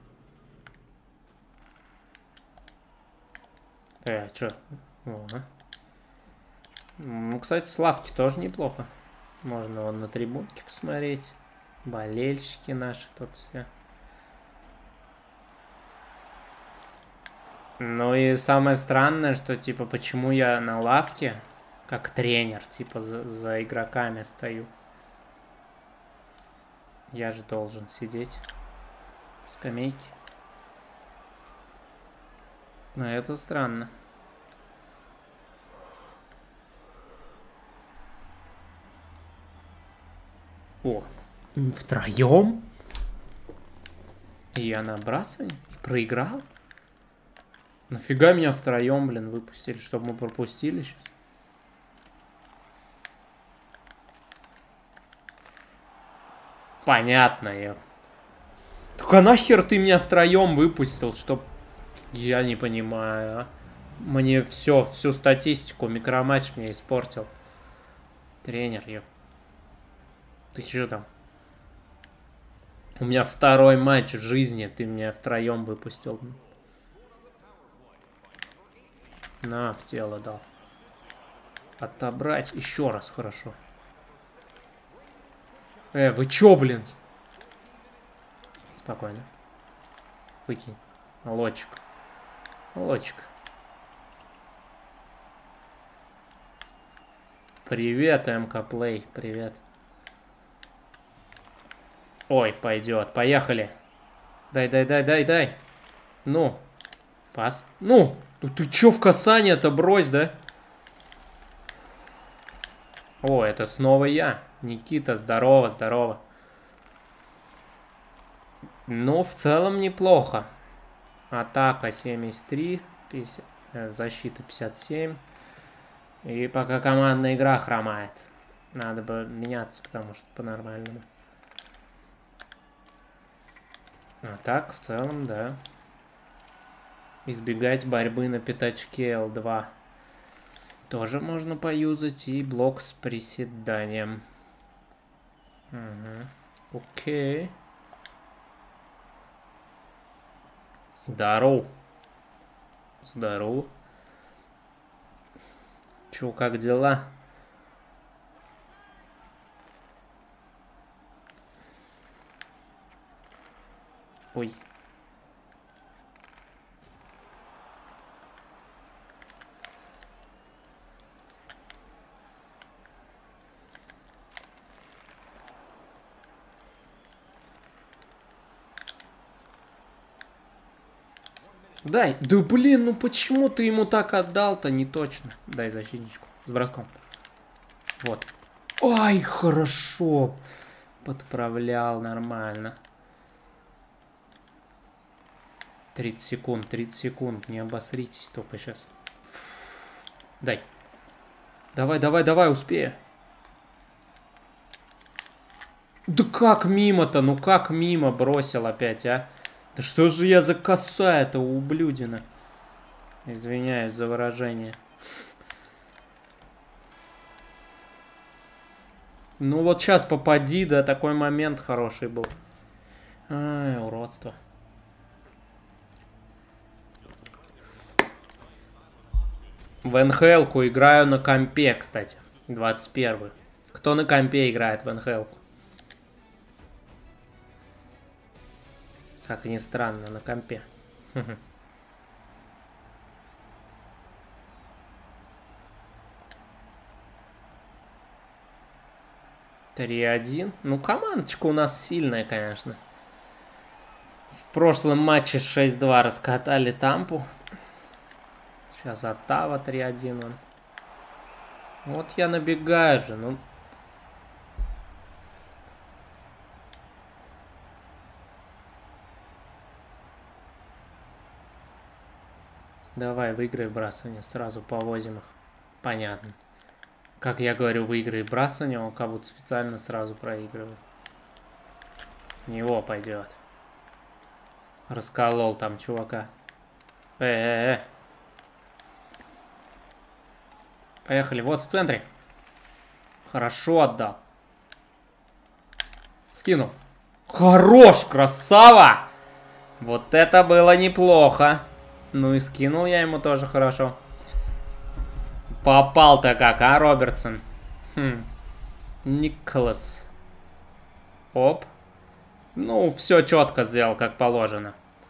Speaker 1: Чё? Ну, кстати, с лавки тоже неплохо. Можно вон на трибунке посмотреть. Болельщики наши тут все. Ну и самое странное, что типа почему я на лавке, как тренер, типа за игроками стою. Я же должен сидеть в скамейке. Но это странно. О, втроем? И я на набрасывание? И проиграл? Нафига меня втроем, блин, выпустили, чтобы мы пропустили сейчас? Понятно, я. Только нахер ты меня втроем выпустил, чтоб... Я не понимаю, а? Мне всю статистику, микроматч мне испортил. Тренер, ёп. Ты чё там? У меня второй матч в жизни, ты меня втроем выпустил. На, в тело дал. Отобрать еще раз, хорошо. Вы чё, блин? Спокойно. Выкинь. Молодчик. Молодчик. Привет, МК Плей. Привет. Ой, пойдет. Поехали. Дай. Ну. Пас. Ну ты чё в касание-то брось, да? О, это снова я. Никита, здорово, здорово. Ну, в целом неплохо. Атака 73, 50, защита 57. И пока командная игра хромает. Надо бы меняться, потому что по-нормальному. А так, в целом, да. Избегать борьбы на пятачке L2. Тоже можно поюзать. И блок с приседанием. Угу. Окей. Здорово. Здорово. Чё, как дела? Ой. Дай. Да блин, ну почему ты ему так отдал-то? Не точно. Дай защитничку. С броском. Вот. Ай, хорошо. Подправлял нормально. 30 секунд, 30 секунд. Не обосритесь только сейчас. Дай. Давай, давай, давай, успею. Да как мимо-то? Ну как мимо бросил опять, а? Да что же я за коса этого ублюдина? Извиняюсь за выражение. Ну вот сейчас попади, да, такой момент хороший был. Ай, уродство. В НХЛ-ку играю на компе, кстати. 21-й. Кто на компе играет в НХЛ-ку? Как ни странно, на компе. 3-1. Ну, командочка у нас сильная, конечно. В прошлом матче 6-2 раскатали Тампу. Сейчас Оттава 3-1. Вот я набегаю же, ну. Давай, выиграй вбрасывание, сразу повозим их. Понятно. Как я говорю, выиграй вбрасывание, он как будто специально сразу проигрывает. В него пойдет. Расколол там чувака. Поехали, вот в центре. Хорошо отдал. Скинул. Хорош, красава! Вот это было неплохо. Ну и скинул я ему тоже хорошо. Попал-то как, а, Робертсон? Николас. Оп. Ну, все четко сделал, как положено.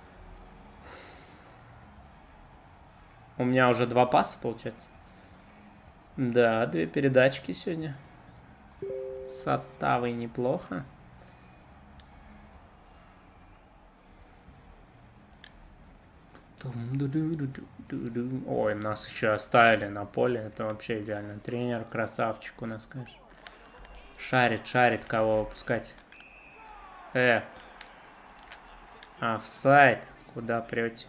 Speaker 1: У меня уже 2 паса, получается. Да, 2 передачки сегодня. С Оттавой неплохо. Ой, нас еще оставили на поле. Это вообще идеально. Тренер красавчик у нас, конечно. Шарит, шарит, кого выпускать. Офсайд. Куда прете?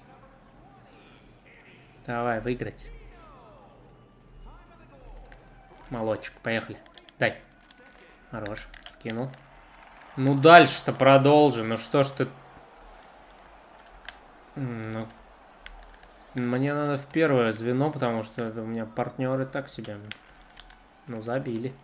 Speaker 1: Давай, выиграть. Молодчик, поехали. Дай. Хорош, скинул. Ну дальше-то продолжи. Ну что ж ты... Ну, мне надо в первое звено, потому что это у меня партнеры так себе. Ну, забили.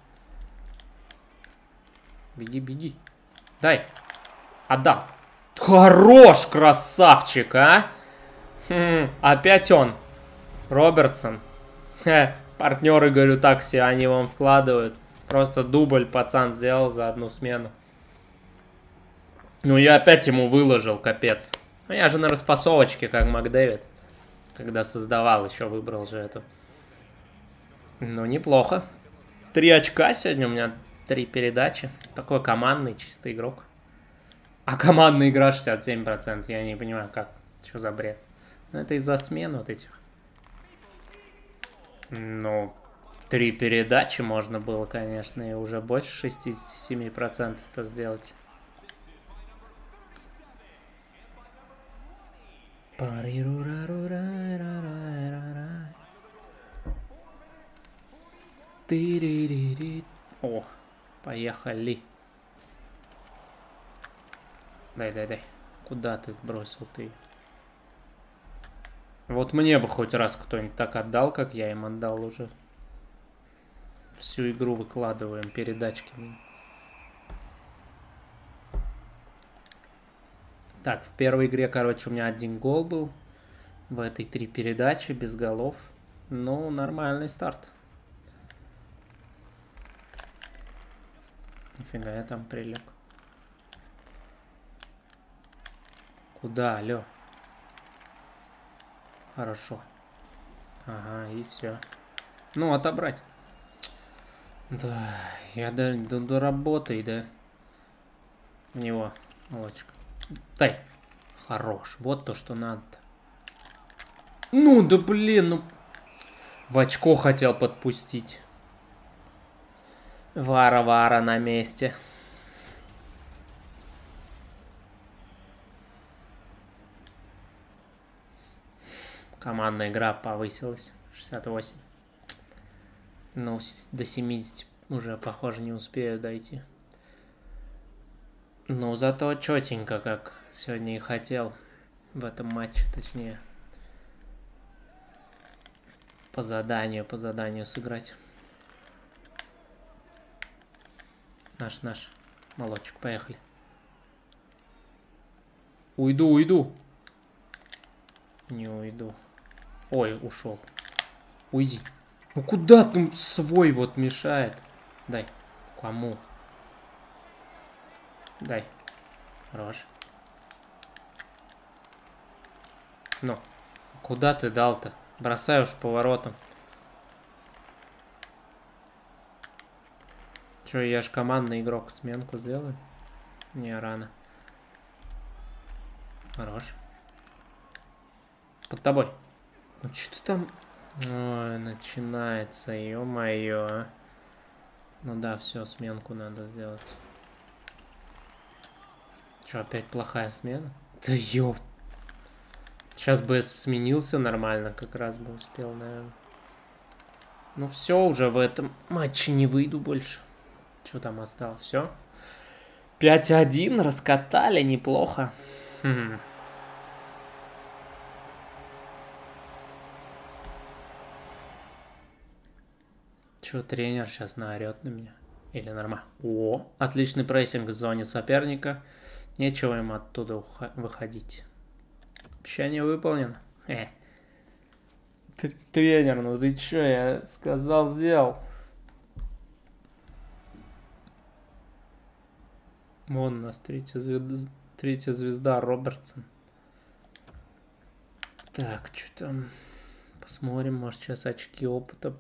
Speaker 1: Беги, беги. Дай. Отдам. Хорош, красавчик, а? Опять он. Робертсон. Партнеры, говорю, так все, они вам вкладывают. Просто дубль пацан сделал за одну смену. Ну, я опять ему выложил, капец. Ну, я же на распасовочке, как Макдэвид. Когда создавал, еще выбрал же эту. Ну, неплохо. 3 очка сегодня у меня, 3 передачи. Такой командный, чистый игрок. А командная игра 67%. Я не понимаю, как. Что за бред. Ну, это из-за смен вот этих. Ну, 3 передачи можно было, конечно, и уже больше 67%-то сделать. О, поехали. Дай. Куда ты бросил ты? Вот мне бы хоть раз кто-нибудь так отдал, как я им отдал уже. Всю игру выкладываем передачки. Так, в первой игре, короче, у меня 1 гол был. В этой 3 передачи, без голов. Ну, нормальный старт. Нифига я там прилег. Куда, алё? Хорошо. Ага, и все. Ну, отобрать. Да, я доработай, да. В него, молочка. Дай. Хорош. Вот то, что надо. Ну, да блин, ну. В очко хотел подпустить. Вара на месте. Командная игра повысилась. 68. Ну, до 70 уже, похоже, не успею дойти. Ну, зато четенько, как сегодня и хотел в этом матче, точнее. По заданию сыграть. Наш молочек, поехали. Уйду. Не уйду. Ой, ушел. Уйди. Ну куда ты свой вот мешает? Дай. Кому? Дай. Хорош. Ну. Куда ты дал-то? Бросай уж поворотом. Че, я ж командный игрок. Сменку сделаю? Не, рано. Хорош. Под тобой. Ну что ты там... Ой, начинается, ё-моё. Ну да, все, сменку надо сделать. Че, опять плохая смена? Да ёп. Сейчас бы сменился нормально, как раз бы успел, наверное. Ну все, уже в этом матче не выйду больше. Что там осталось? Все? 5-1, раскатали, неплохо. Че, тренер сейчас наорет на меня? Или нормально? О, отличный прессинг в зоне соперника. Нечего им оттуда выходить. Обещание выполнено. Тренер, ну ты чё, я сказал, сделал. Вон у нас третья звезда Робертсон. Так, что там? Посмотрим, может сейчас очки опыта.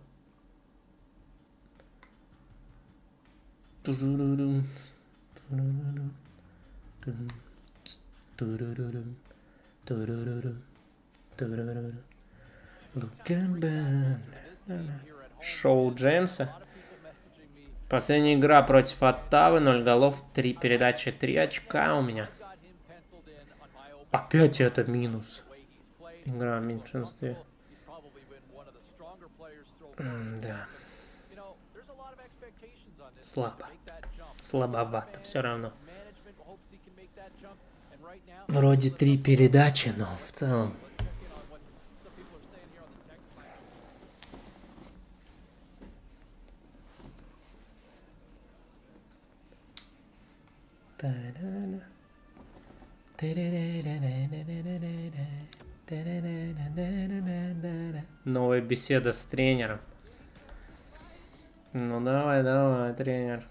Speaker 1: Шоу Джеймса. Последняя игра против Оттавы. 0 голов, 3 передачи, 3 очка у меня. Опять это минус. Игра в меньшинстве. Да. Слабо. Слабовато все равно. Вроде 3 передачи, но в целом. Новая беседа с тренером. Ну давай, тренер.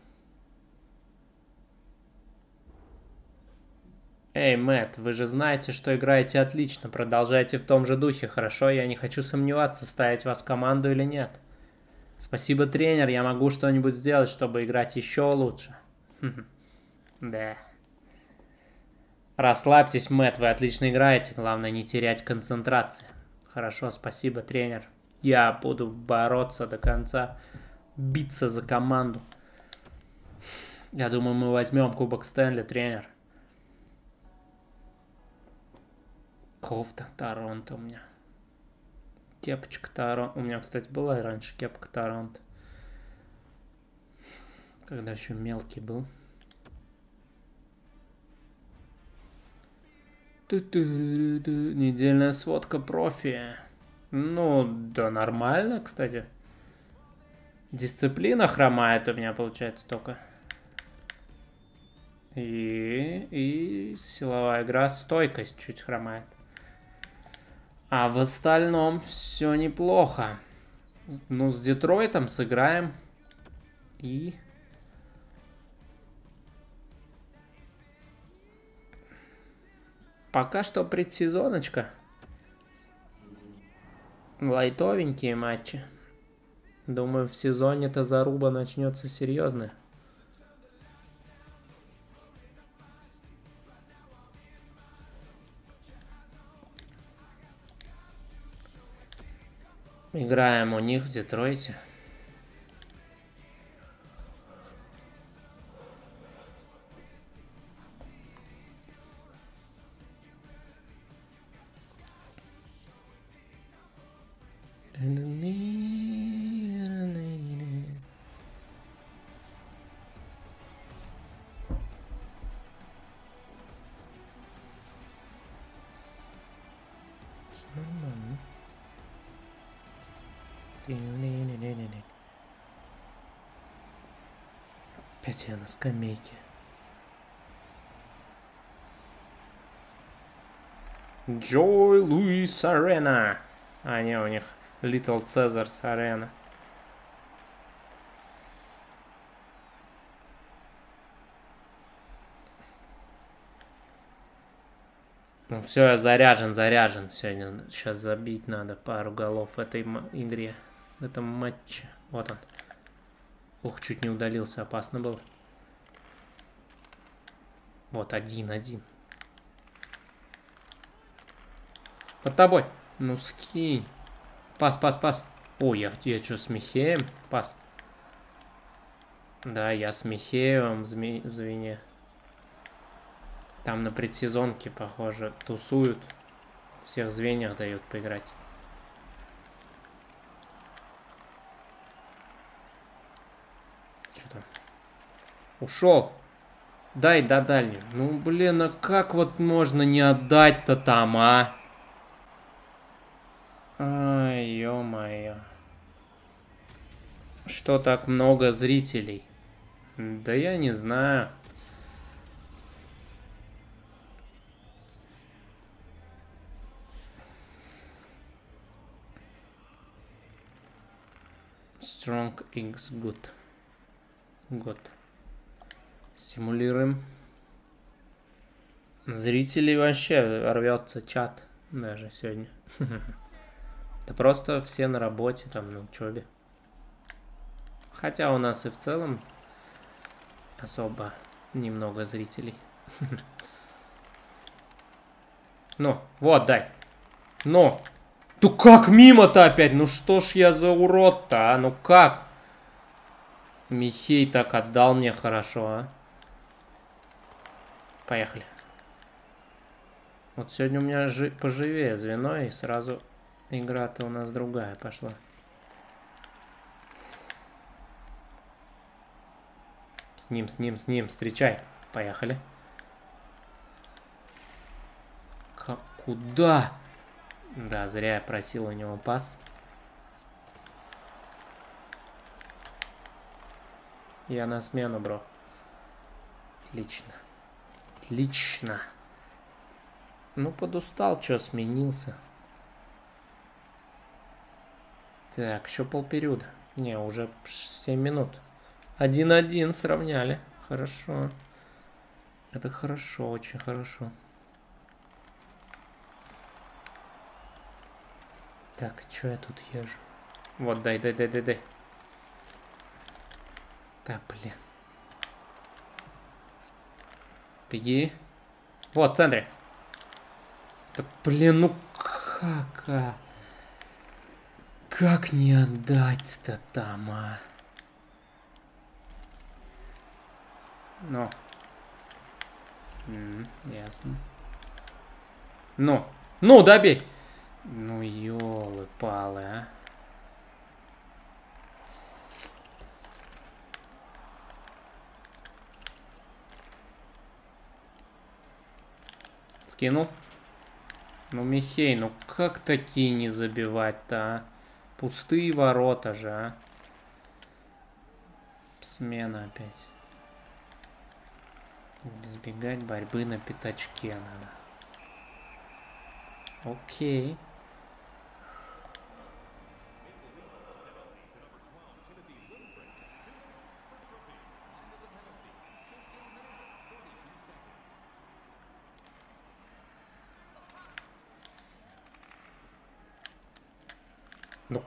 Speaker 1: Эй, Мэтт, вы же знаете, что играете отлично. Продолжайте в том же духе, хорошо? Я не хочу сомневаться, ставить вас в команду или нет. Спасибо, тренер, я могу что-нибудь сделать, чтобы играть еще лучше. Да. Расслабьтесь, Мэтт, вы отлично играете. Главное не терять концентрации. Хорошо, спасибо, тренер. Я буду бороться до конца. Биться за команду. Я думаю, мы возьмем Кубок Стэнли, тренер. Кофта Торонто у меня. Кепочка Торонто. У меня, кстати, была и раньше кепка Торонто. Когда еще мелкий был. Недельная сводка профи. Ну, да нормально, кстати. Дисциплина хромает у меня, получается, только. И силовая игра, стойкость чуть хромает. А в остальном все неплохо. Ну, с Детройтом сыграем. И... Пока что предсезоночка. Лайтовенькие матчи. Думаю, в сезоне-то заруба начнется серьезная. Играем у них в Детройте. Опять я на скамейке. Джой Луис Арена. А, не, у них Little Caesars Арена. Ну все, я заряжен сегодня. Сейчас забить надо пару голов в этой игре, в этом матче. Вот он. Ух, чуть не удалился, опасно было. Вот, 1-1. Под тобой. Ну, скинь. Пас. Ой, я что, с Михеем? Пас. Да, я с Михеевым в звене. Там на предсезонке, похоже, тусуют. Всех звеньях дают поиграть. Что там? Ушел. Дай до дальнего. Ну, блин, а как вот можно не отдать-то там, а? Ай, ё-моё. Что так много зрителей? Да я не знаю. Strong X good. Good. Симулируем. Зрителей вообще рвется чат даже сегодня. Да просто все на работе, там, на учебе. Хотя у нас и в целом особо немного зрителей. Ну, вот, дай. Ну. Ну как мимо-то опять? Ну что ж я за урод-то, а? Ну как? Михей так отдал мне хорошо, а? Поехали. Вот сегодня у меня поживее звено, и сразу игра-то у нас другая пошла. С ним, встречай. Поехали. Куда? Да, зря я просил у него пас. Я на смену, бро. Отлично. Отлично. Ну, подустал, что сменился. Так, еще полпериода. Не, уже 7 минут. 1-1 сравняли. Хорошо. Это хорошо, очень хорошо. Так, что я тут езжу? Вот, дай. Да, блин. Беги. Вот, в центре. Так, блин, ну как? Как не отдать-то там, а? Ну. Ясно. Ну, добей! Ну, ёлы-палы, а. Скинул. Ну, Михей, ну как такие не забивать-то, а? Пустые ворота же, а. Смена опять. Избегать борьбы на пятачке надо. Окей. Ну.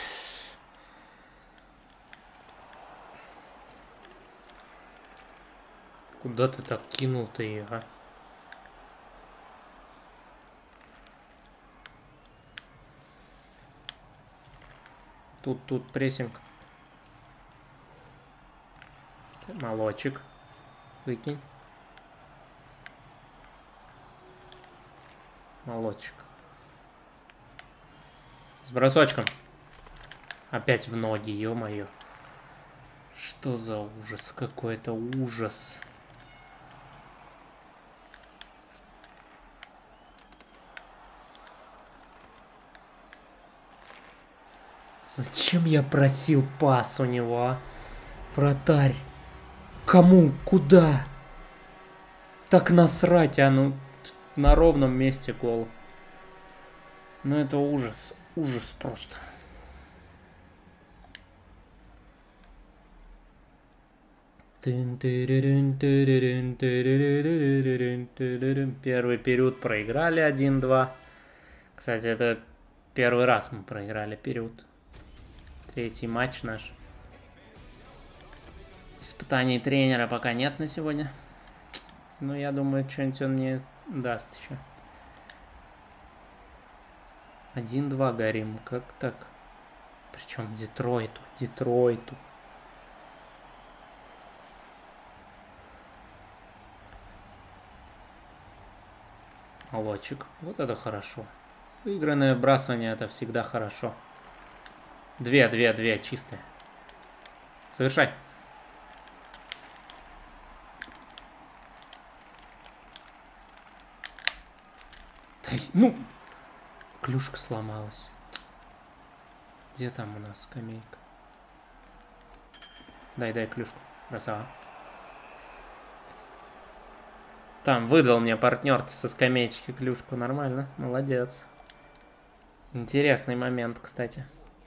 Speaker 1: Куда ты так кинул-то ее, а? Тут прессинг. Молочек. Выкинь. Молочек. С бросочком. Опять в ноги, ё-моё. Что за ужас? Какой-то ужас. Зачем я просил пас у него, а? Вратарь. Кому? Куда? Так насрать, а ну на ровном месте гол. Ну это ужас. Ужас просто. Первый период проиграли 1-2. Кстати, это первый раз мы проиграли период. Третий матч наш. Испытаний тренера пока нет на сегодня. Но я думаю, что-нибудь он мне даст еще. 1-2 горим. Как так? Причем Детройту. Молочек. Вот это хорошо. Выигранное бросание это всегда хорошо. Две, чистые. Совершай. Ну, клюшка сломалась. Где там у нас скамейка? Дай клюшку. Красава. Там выдал мне партнер со скамеечки клюшку. Нормально. Молодец. Интересный момент, кстати.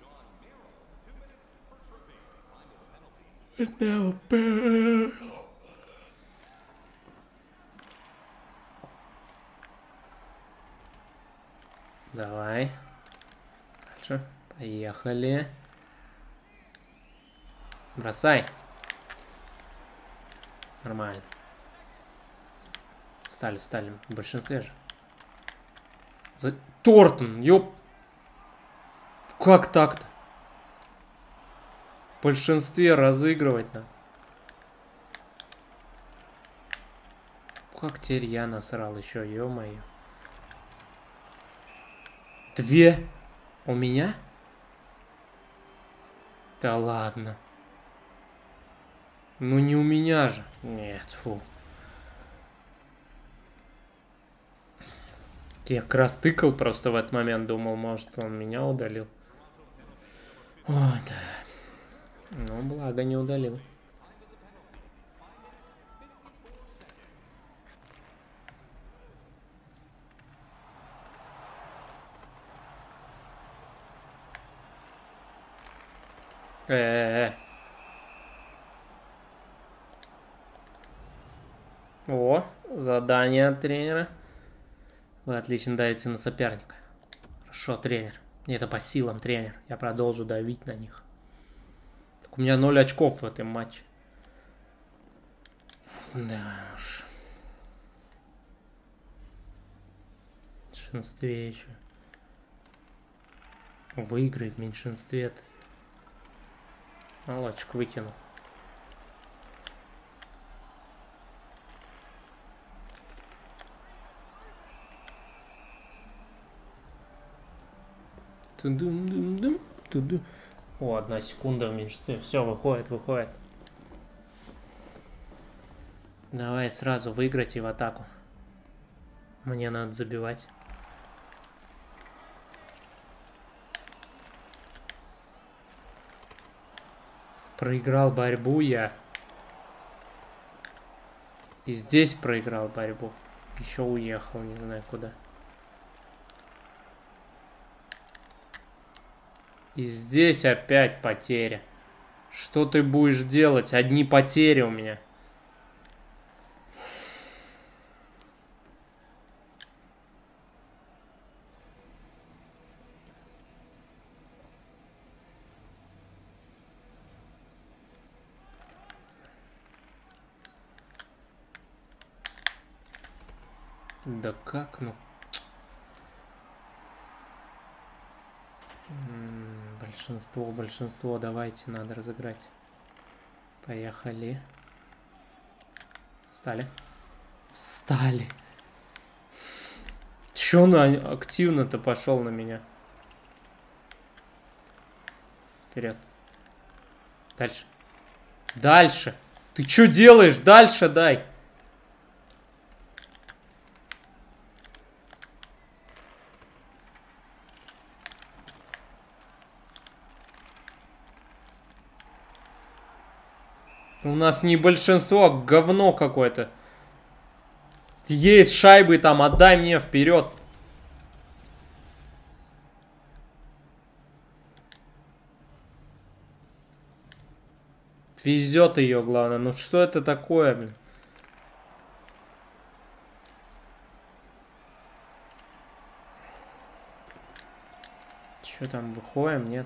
Speaker 1: Давай. Дальше. Поехали. Бросай. Нормально. Встали. В большинстве же. Тортон, ёп. Как так-то? В большинстве разыгрывать надо. Как теперь я насрал еще, ё-моё. 2 у меня? Да ладно. Ну не у меня же. Нет, фу. Я как раз тыкал просто в этот момент, думал, может он меня удалил. Ой, да. Ну, благо не удалил. О, задание от тренера. Вы отлично давите на соперника. Хорошо, тренер. Мне это по силам, тренер. Я продолжу давить на них. Так у меня 0 очков в этом матче. Да уж. меньшинстве еще. Выиграй в меньшинстве ты. Молодчик выкинул. Тудум-дум-дум, туду. О, 1 секунда в меньшинстве. Все, выходит. Давай сразу выиграть и в атаку. Мне надо забивать. Проиграл борьбу я. И здесь проиграл борьбу. Еще уехал, не знаю куда. И здесь опять потеря. Что ты будешь делать? Одни потери у меня. Да как, ну? Большинство, давайте, надо разыграть. Поехали. Встали. Чё он активно-то пошел на меня? Вперед. Дальше. Ты чё делаешь? Дальше дай. У нас не большинство, а говно какое-то. Едет шайбы там, отдай мне вперед. Везет ее, главное. Ну что это такое, блин? Че там, выходим, нет?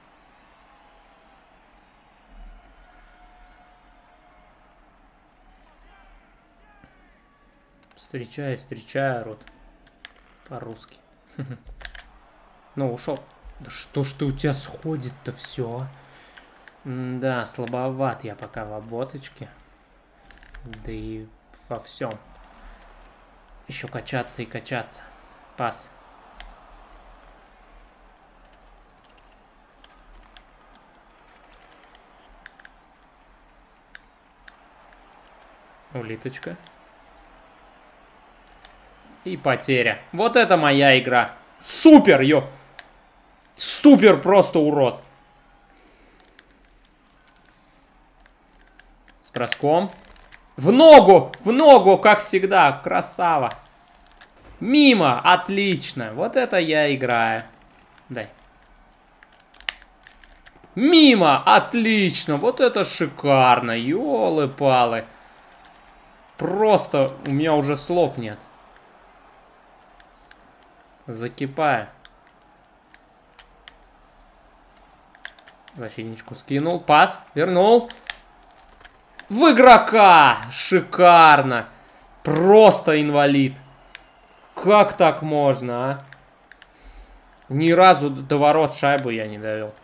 Speaker 1: Встречаю, орут. По-русски. Ну, ушел. Да что ж ты у тебя сходит-то все? Да, слабоват я пока в обводочке. Да и во всем. Еще качаться и качаться. Пас. Улиточка. И потеря. Вот это моя игра. Супер, ё. Супер просто урод. С броском. В ногу, как всегда. Красава. Мимо, отлично. Вот это я играю. Дай. Мимо, отлично. Вот это шикарно. Ёлы-палы. Просто у меня уже слов нет. Закипаю. Защитничку скинул. Пас. Вернул. В игрока. Шикарно. Просто инвалид. Как так можно, а? Ни разу до ворот шайбу я не довел.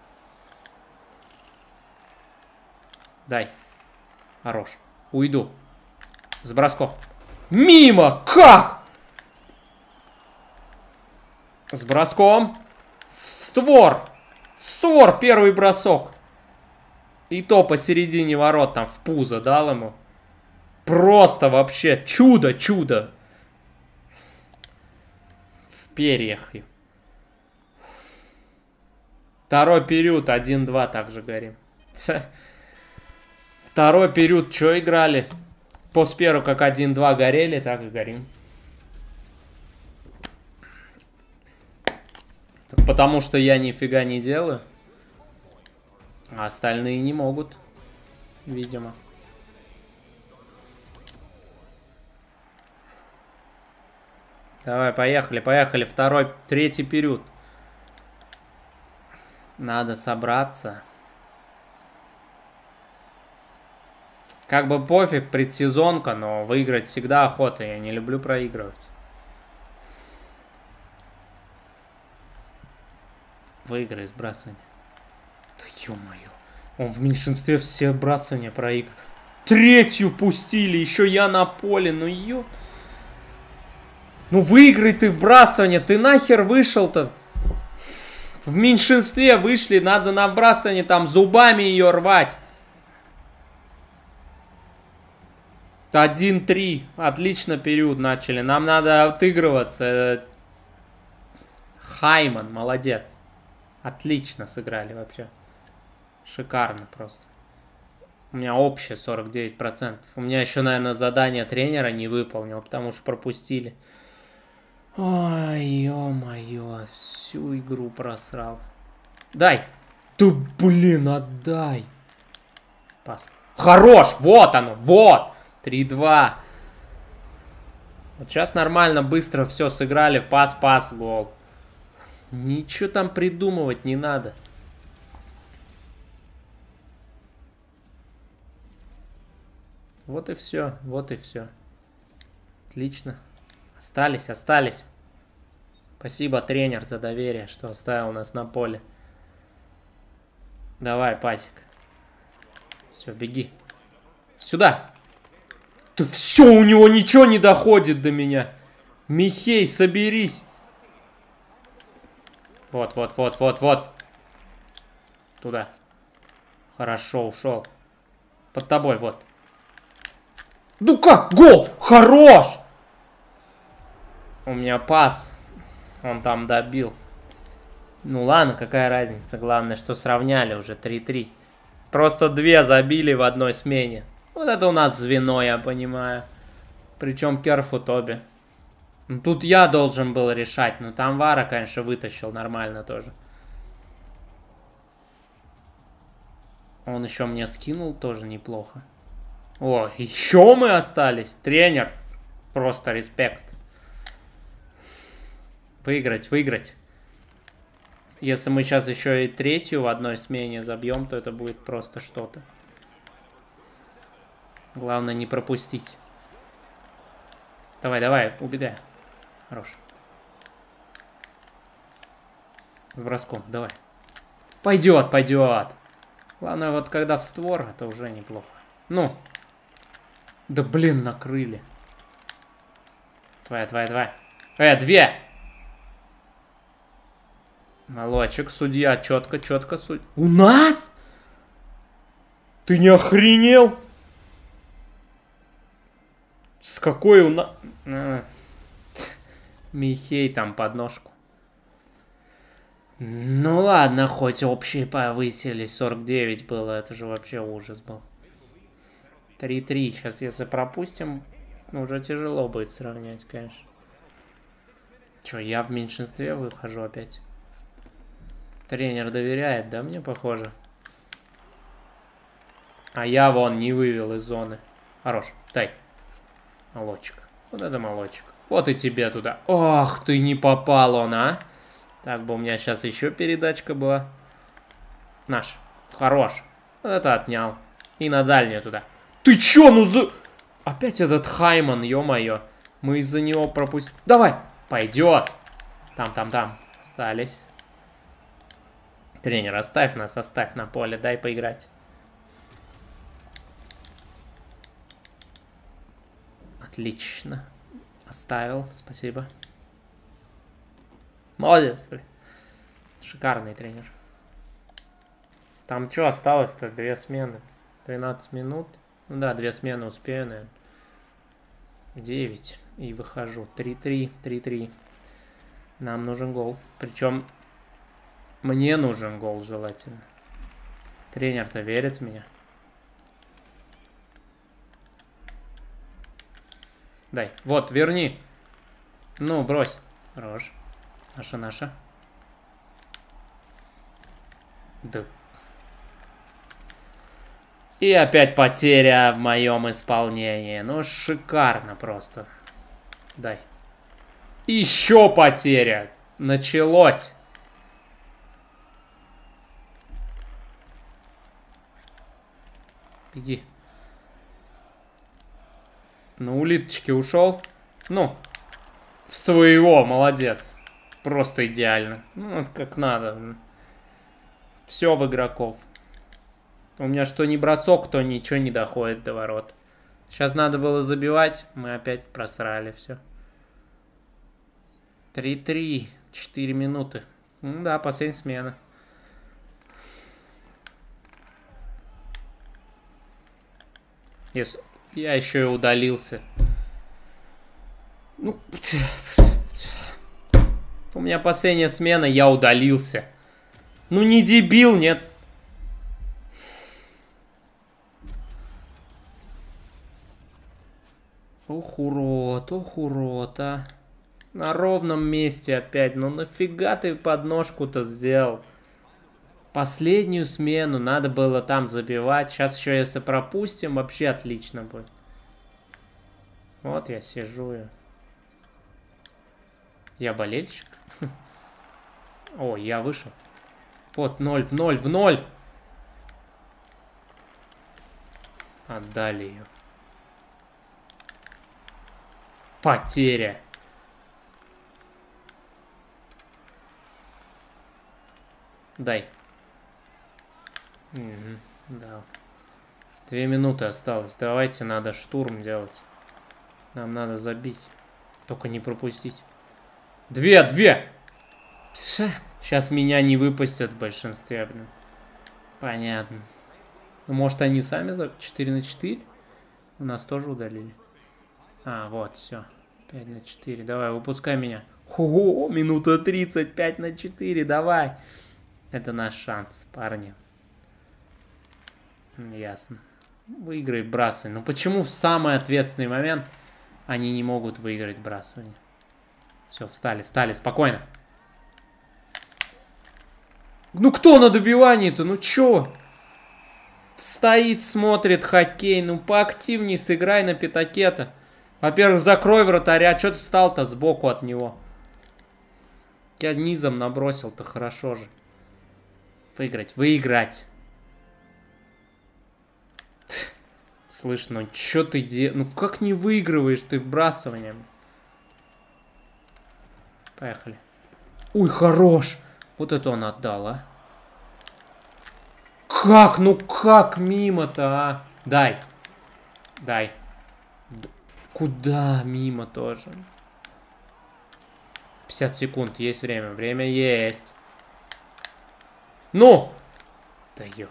Speaker 1: Дай. Хорош. Уйду. С броском. Мимо. Как? С броском. В створ. Створ, первый бросок. И то посередине ворот, там в пузо дал ему. Просто вообще чудо. В перьях. Второй период 1-2 также горим. Второй период что играли? После первого как 1-2 горели, так и горим. Потому что я нифига не делаю. А остальные не могут. Видимо. Давай, поехали. Третий период. Надо собраться. Как бы пофиг, предсезонка, но выиграть всегда охота. Я не люблю проигрывать. Выиграй сбрасывание. Да ё-моё. Он в меньшинстве все бросания проиграл. Третью пустили, еще я на поле, ну ё... Ну выиграй ты вбрасывание, ты нахер вышел-то? В меньшинстве вышли, надо на вбрасывание там зубами ее рвать. 1-3, отлично период начали, нам надо отыгрываться. Хайман, молодец. Отлично сыграли вообще. Шикарно просто. У меня общее 49%. У меня еще, наверное, задание тренера не выполнил, потому что пропустили. Ой, ё-моё, всю игру просрал. Дай! Да блин, отдай! Пас. Хорош! Вот оно, вот! 3-2. Вот сейчас нормально, быстро все сыграли. Пас, гол. Ничего там придумывать не надо. Вот и все, вот и все. Отлично. Остались. Спасибо, тренер, за доверие, что оставил нас на поле. Давай, пасик. Все, беги. Сюда. Да все, у него ничего не доходит до меня. Михей, соберись. Вот. Туда. Хорошо, ушел. Под тобой, вот. Ну как? Гол! Хорош! У меня пас. Он там добил. Ну ладно, какая разница. Главное, что сравняли уже 3-3. Просто 2 забили в одной смене. Вот это у нас звено, я понимаю. Причем Керфу Тоби. Ну, тут я должен был решать. Но там Вара, конечно, вытащил нормально тоже. Он еще мне скинул тоже неплохо. О, еще мы остались. Тренер. Просто респект. Выиграть. Если мы сейчас еще и третью в одной смене забьем, то это будет просто что-то. Главное не пропустить. Давай, убегай. Хорош. С броском, давай. Пойдет. Главное, вот когда в створ, это уже неплохо. Ну. Да блин, накрыли. Твоя. 2. Молодчик, судья, четко судья. У нас? Ты не охренел? С какой у нас... Михей там подножку. Ну ладно, хоть общие повысились. 49 было, это же вообще ужас был. 3-3. Сейчас если пропустим, уже тяжело будет сравнять, конечно. Че, я в меньшинстве выхожу опять? Тренер доверяет, да, мне похоже? А я вон не вывел из зоны. Хорош, дай. Молодчик. Вот это молодчик. Вот и тебе туда. Ох, ты не попал он, а? Так бы у меня сейчас еще передачка была. Наш. Хорош. Вот это отнял. И на дальнюю туда. Ты че, ну за... Опять этот Хайман, ё-моё. Мы из-за него пропустим. Давай. Пойдет. Там. Остались. Тренер, оставь на поле. Дай поиграть. Отлично. Оставил, спасибо. Молодец, блин. Шикарный тренер. Там что осталось-то? 2 смены. 13 минут. Ну да, 2 смены успею, наверное. 9. И выхожу. 3-3. Нам нужен гол. Причем мне нужен гол желательно. Тренер-то верит в меня. Дай. Вот, верни. Ну, брось. Хорош. Наша. Да. И опять потеря в моем исполнении. Ну, шикарно просто. Дай. Еще потеря. Началось. Иди. На улиточке ушел. Ну, в своего, молодец. Просто идеально. Ну, вот как надо. Все в игроков. У меня что ни бросок, то ничего не доходит до ворот. Сейчас надо было забивать. Мы опять просрали все. 3-3. 4 минуты. Ну да, последняя смена. Если... Я еще и удалился. Ну... У меня последняя смена, я удалился. Ну не дебил, нет. Ох, урод, а. На ровном месте опять. Ну нафига ты подножку-то сделал? Последнюю смену надо было там забивать. Сейчас еще если пропустим, вообще отлично будет. Вот я сижу. Я болельщик. О, я вышел. Вот 0 в 0 в 0. Отдали ее. Потеря. Дай. Угу, да. 2 минуты осталось. Давайте надо штурм делать. Нам надо забить. Только не пропустить. 2. Сейчас меня не выпустят в большинстве, блин. Понятно. Ну, может, они сами за 4-4? У нас тоже удалили. А, вот, все. 5-4. Давай, выпускай меня. Ого, минута 30. 5-4. Давай. Это наш шанс, парни. Ясно. Выиграй бросание. Ну почему в самый ответственный момент они не могут выиграть бросание? Все, встали, спокойно. Ну кто на добивании-то? Ну чё? Стоит, смотрит хоккей. Ну поактивней сыграй на пятаке-то. Во-первых, закрой вратаря. Чё ты стал-то сбоку от него? Я низом набросил-то хорошо же. Выиграть. Слышь, ну чё ты делаешь? Ну как не выигрываешь ты вбрасыванием? Поехали. Ой, хорош. Вот это он отдал, а. Как? Ну как мимо-то, а? Дай. Куда мимо тоже? 50 секунд. Есть время. Время есть. Ну! Да ё.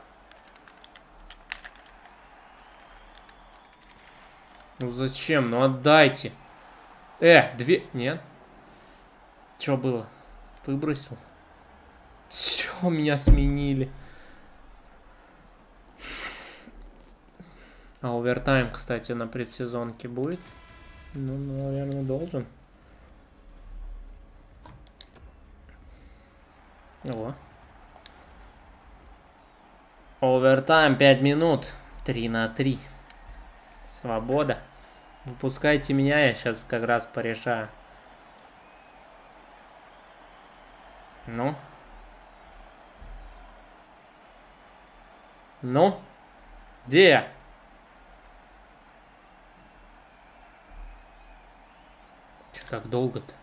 Speaker 1: Ну зачем? Ну отдайте. 2. Нет. Что было? Выбросил. Все, меня сменили. А овертайм, кстати, на предсезонке будет? Ну, наверное, должен. О. Овертайм 5 минут. 3-3. Свобода. Выпускайте меня, я сейчас как раз порешаю. Ну? Ну? Где я? Чё так долго-то?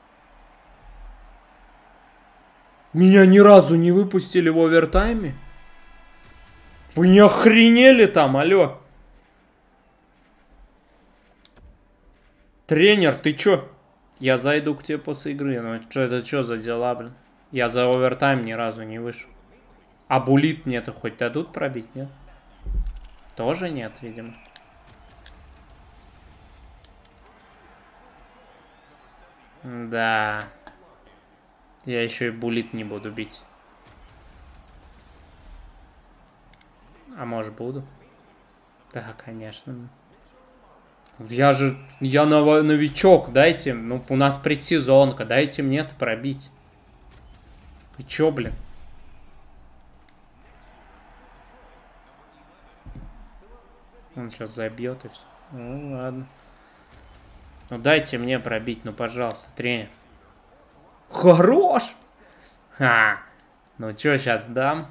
Speaker 1: Меня ни разу не выпустили в овертайме? Вы не охренели там, алё? Тренер, ты чё? Я зайду к тебе после игры. Ну, это что за дела, блин? Я за овертайм ни разу не вышел. А булит мне-то хоть дадут пробить, нет? Тоже нет, видимо. Да. Я еще и булит не буду бить. А может буду? Да, конечно. Я новичок, дайте, ну у нас предсезонка, дайте мне-то пробить. Вы чё, блин? Он сейчас забьет и все. Ну ладно. Ну дайте мне пробить, ну пожалуйста, тренер. Хорош! Ха! Ну чё, сейчас дам?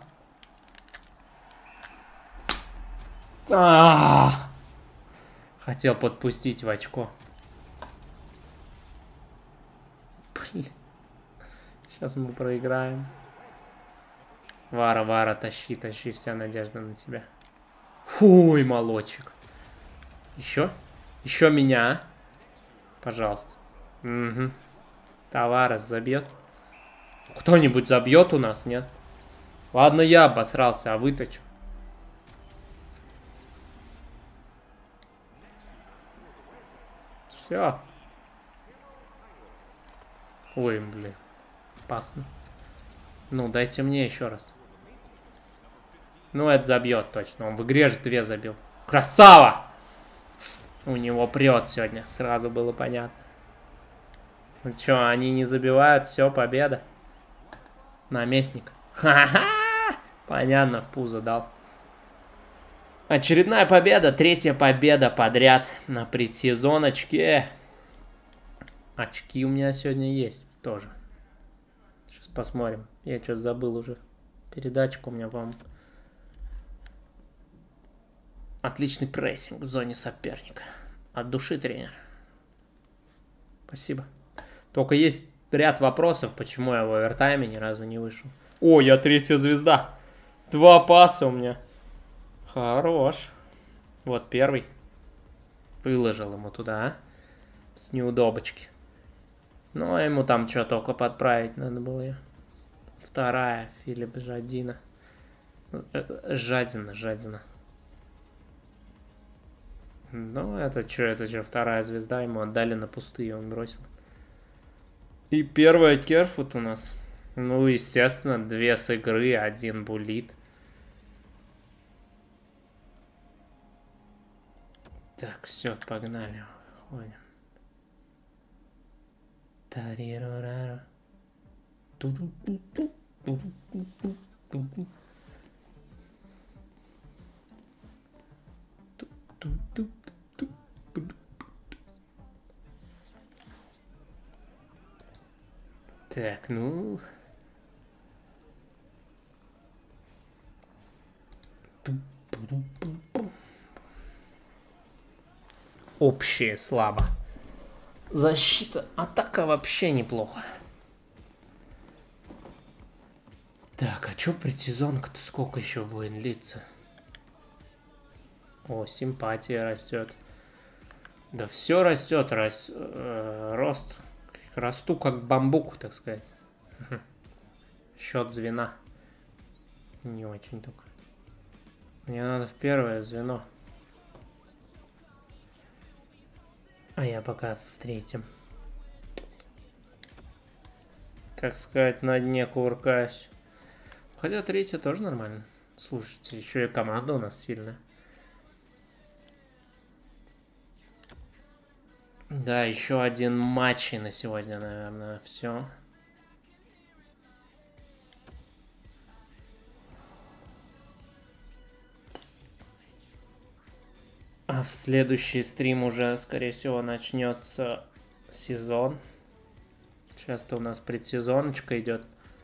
Speaker 1: Хотел подпустить в очко. Блин. Сейчас мы проиграем. Вара, Вара, тащи, тащи, вся надежда на тебя. Фуй, молодчик. Еще? Еще меня, а? Пожалуйста. Угу. Таварес забьет. Кто-нибудь забьет у нас, нет? Ладно, я обосрался, а вы-то что? Все. Ой, блин. Опасно. Ну, дайте мне еще раз. Ну, это забьет точно. Он в игре же 2 забил. Красава! У него прет сегодня. Сразу было понятно. Ну что, они не забивают? Все, победа. Наместник. Ха-ха! Понятно, в пузо дал. Очередная победа. 3-я победа подряд на предсезоночке. Очки у меня сегодня есть тоже. Сейчас посмотрим. Я что-то забыл уже. Передачка у меня, по-моему. Отличный прессинг в зоне соперника. От души, тренер. Спасибо. Только есть ряд вопросов, почему я в овертайме ни разу не вышел. О, я 3-я звезда. 2 паса у меня. Хорош. Вот первый. Выложил ему туда, а? С неудобочки. Ну, а ему там что только подправить надо было. 2-я. Филипп Жадина. Жадина. Ну, это что, 2-я звезда, ему отдали на пустые, он бросил. И 1-я Керфут у нас. Ну, естественно, 2 с игры, 1 булит. Так, все, погнали. Ходим. Тарирарара. Так, ну... Общее слабо. Защита, атака вообще неплохо. Так, а чё предсезонка-то сколько еще будет длиться? О, симпатия растет. Да все растет, рост. Расту как бамбук, так сказать. Счет звена. Не очень только. Мне надо в 1-е звено. А я пока в 3-м. Так сказать, на дне кувыркаюсь. Хотя 3-я тоже нормально. Слушайте, еще и команда у нас сильная. Да, еще 1 матч и на сегодня, наверное, все. А в следующий стрим уже, скорее всего, начнется сезон. Сейчас-то у нас предсезоночка идет.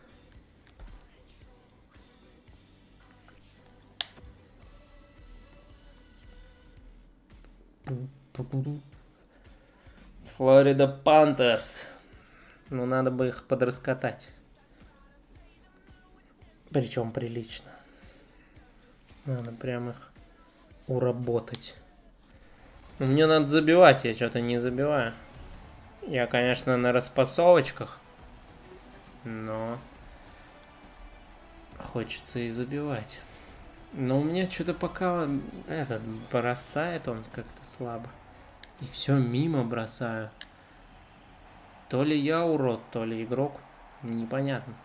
Speaker 1: Флорида Пантерс. Ну, надо бы их подраскатать. Причем прилично. Надо прям их уработать. Мне надо забивать, я что-то не забиваю. Я, конечно, на распасовочках. Но хочется и забивать. Но у меня что-то пока этот бросает он как-то слабо. И все мимо бросаю. То ли я урод, то ли игрок. Непонятно.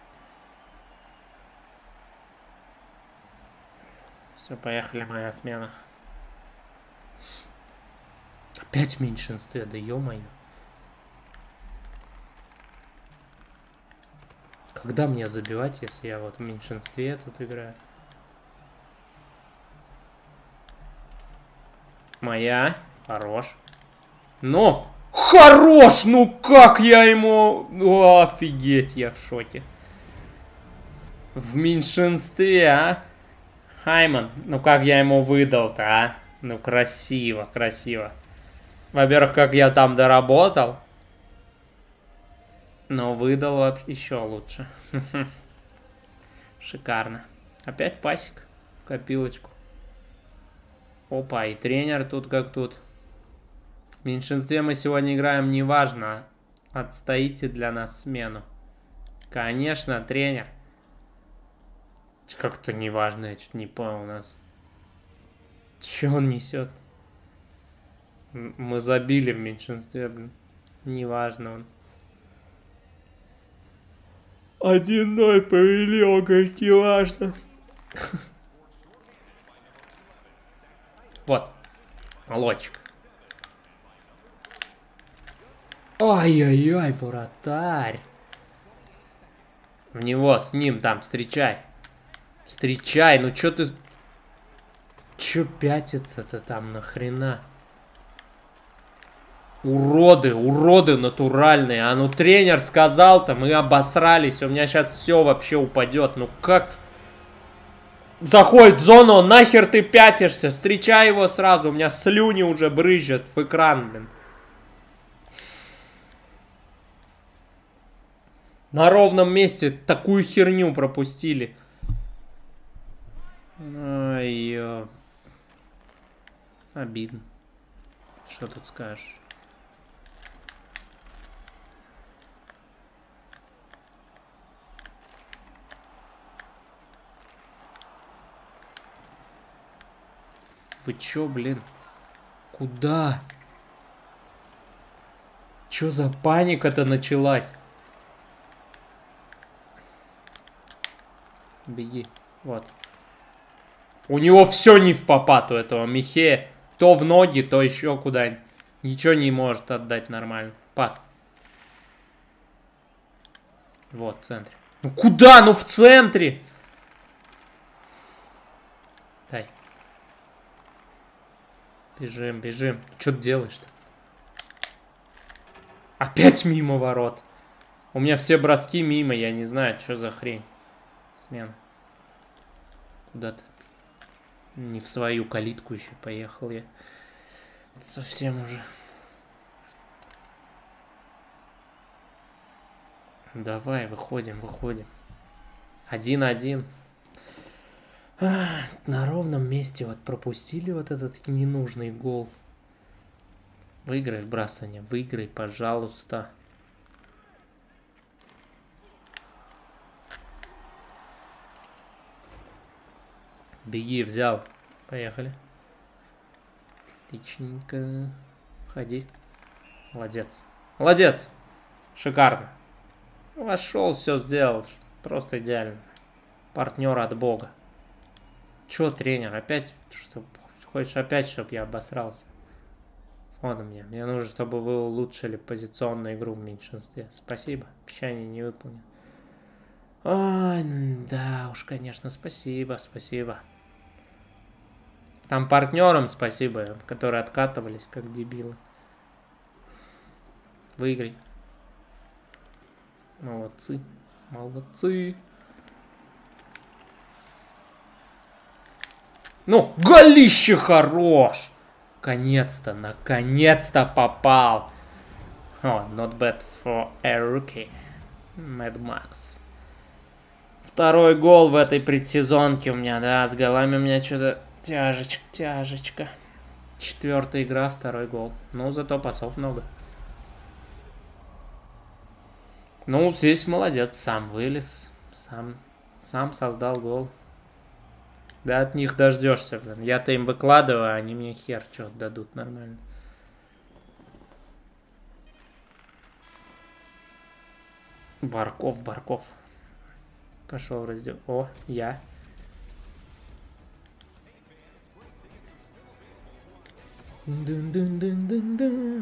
Speaker 1: Все, поехали, моя смена. Опять в меньшинстве, да ё-моё. Когда мне забивать, если я вот в меньшинстве тут играю? Моя. Хорош. Ну! Хорош! Ну как я ему... О, офигеть, я в шоке. В меньшинстве, а? Хайман, ну как я ему выдал-то, а? Ну красиво, красиво. Во-первых, как я там доработал. Но выдал еще лучше. Шикарно. Опять пасик в копилочку. Опа, и тренер тут как тут. В меньшинстве мы сегодня играем, неважно. Отстоите для нас смену. Конечно, тренер. Как-то неважно, я что-то не понял у нас. Че он несет? Мы забили в меньшинстве, блин. Неважно он. 1-0 повели, он говорит, неважно. Вот. Молодчик. Ай-яй-яй, вратарь. В него, с ним там, встречай. Встречай, ну чё ты... Чё пятится-то там, нахрена? Уроды, уроды натуральные. А ну тренер сказал-то, мы обосрались. У меня сейчас все вообще упадет. Ну как... Заходит в зону, нахер ты пятишься? Встречай его сразу, у меня слюни уже брызжат в экран, блин. На ровном месте такую херню пропустили. Ой, обидно. Что тут скажешь? Вы чё, блин? Куда? Чё за паника-то началась? Беги. Вот. У него все не в попад у этого Михея. То в ноги, то еще куда-нибудь. Ничего не может отдать нормально. Пас. Вот, в центре. Ну куда? Ну в центре! Дай. Бежим, бежим. Что ты делаешь-то? Опять мимо ворот. У меня все броски мимо, я не знаю, что за хрень. Смена. Куда-то не в свою калитку еще поехал я. Совсем уже. Давай, выходим, выходим. 1-1. На ровном месте вот пропустили вот этот ненужный гол. Выиграй вбрасывание, выиграй, пожалуйста. Беги, взял. Поехали. Отличненько. Входи. Молодец. Молодец. Шикарно. Вошел, все сделал. Просто идеально. Партнер от Бога. Че, тренер, опять, хочешь опять, чтобы я обосрался? Вот у меня. Мне нужно, чтобы вы улучшили позиционную игру в меньшинстве. Спасибо. Обещание не выполнено. Ой, да уж, конечно, спасибо, спасибо. Там партнерам спасибо, которые откатывались, как дебилы. Выиграй. Молодцы. Молодцы. Ну, голище хорош! Наконец-то, наконец-то попал. О, not bad for a rookie. Mad Max. Второй гол в этой предсезонке у меня, да, с голами у меня что-то тяжечка, тяжечка. 4-я игра, 2-й гол. Ну, зато пасов много. Ну, здесь молодец, сам вылез, сам создал гол. Да от них дождешься, блин. Я-то им выкладываю, а они мне хер что дадут нормально. Барков, Барков. Пошел в раздел. О, я. Дун-дун-дун-дун-дун.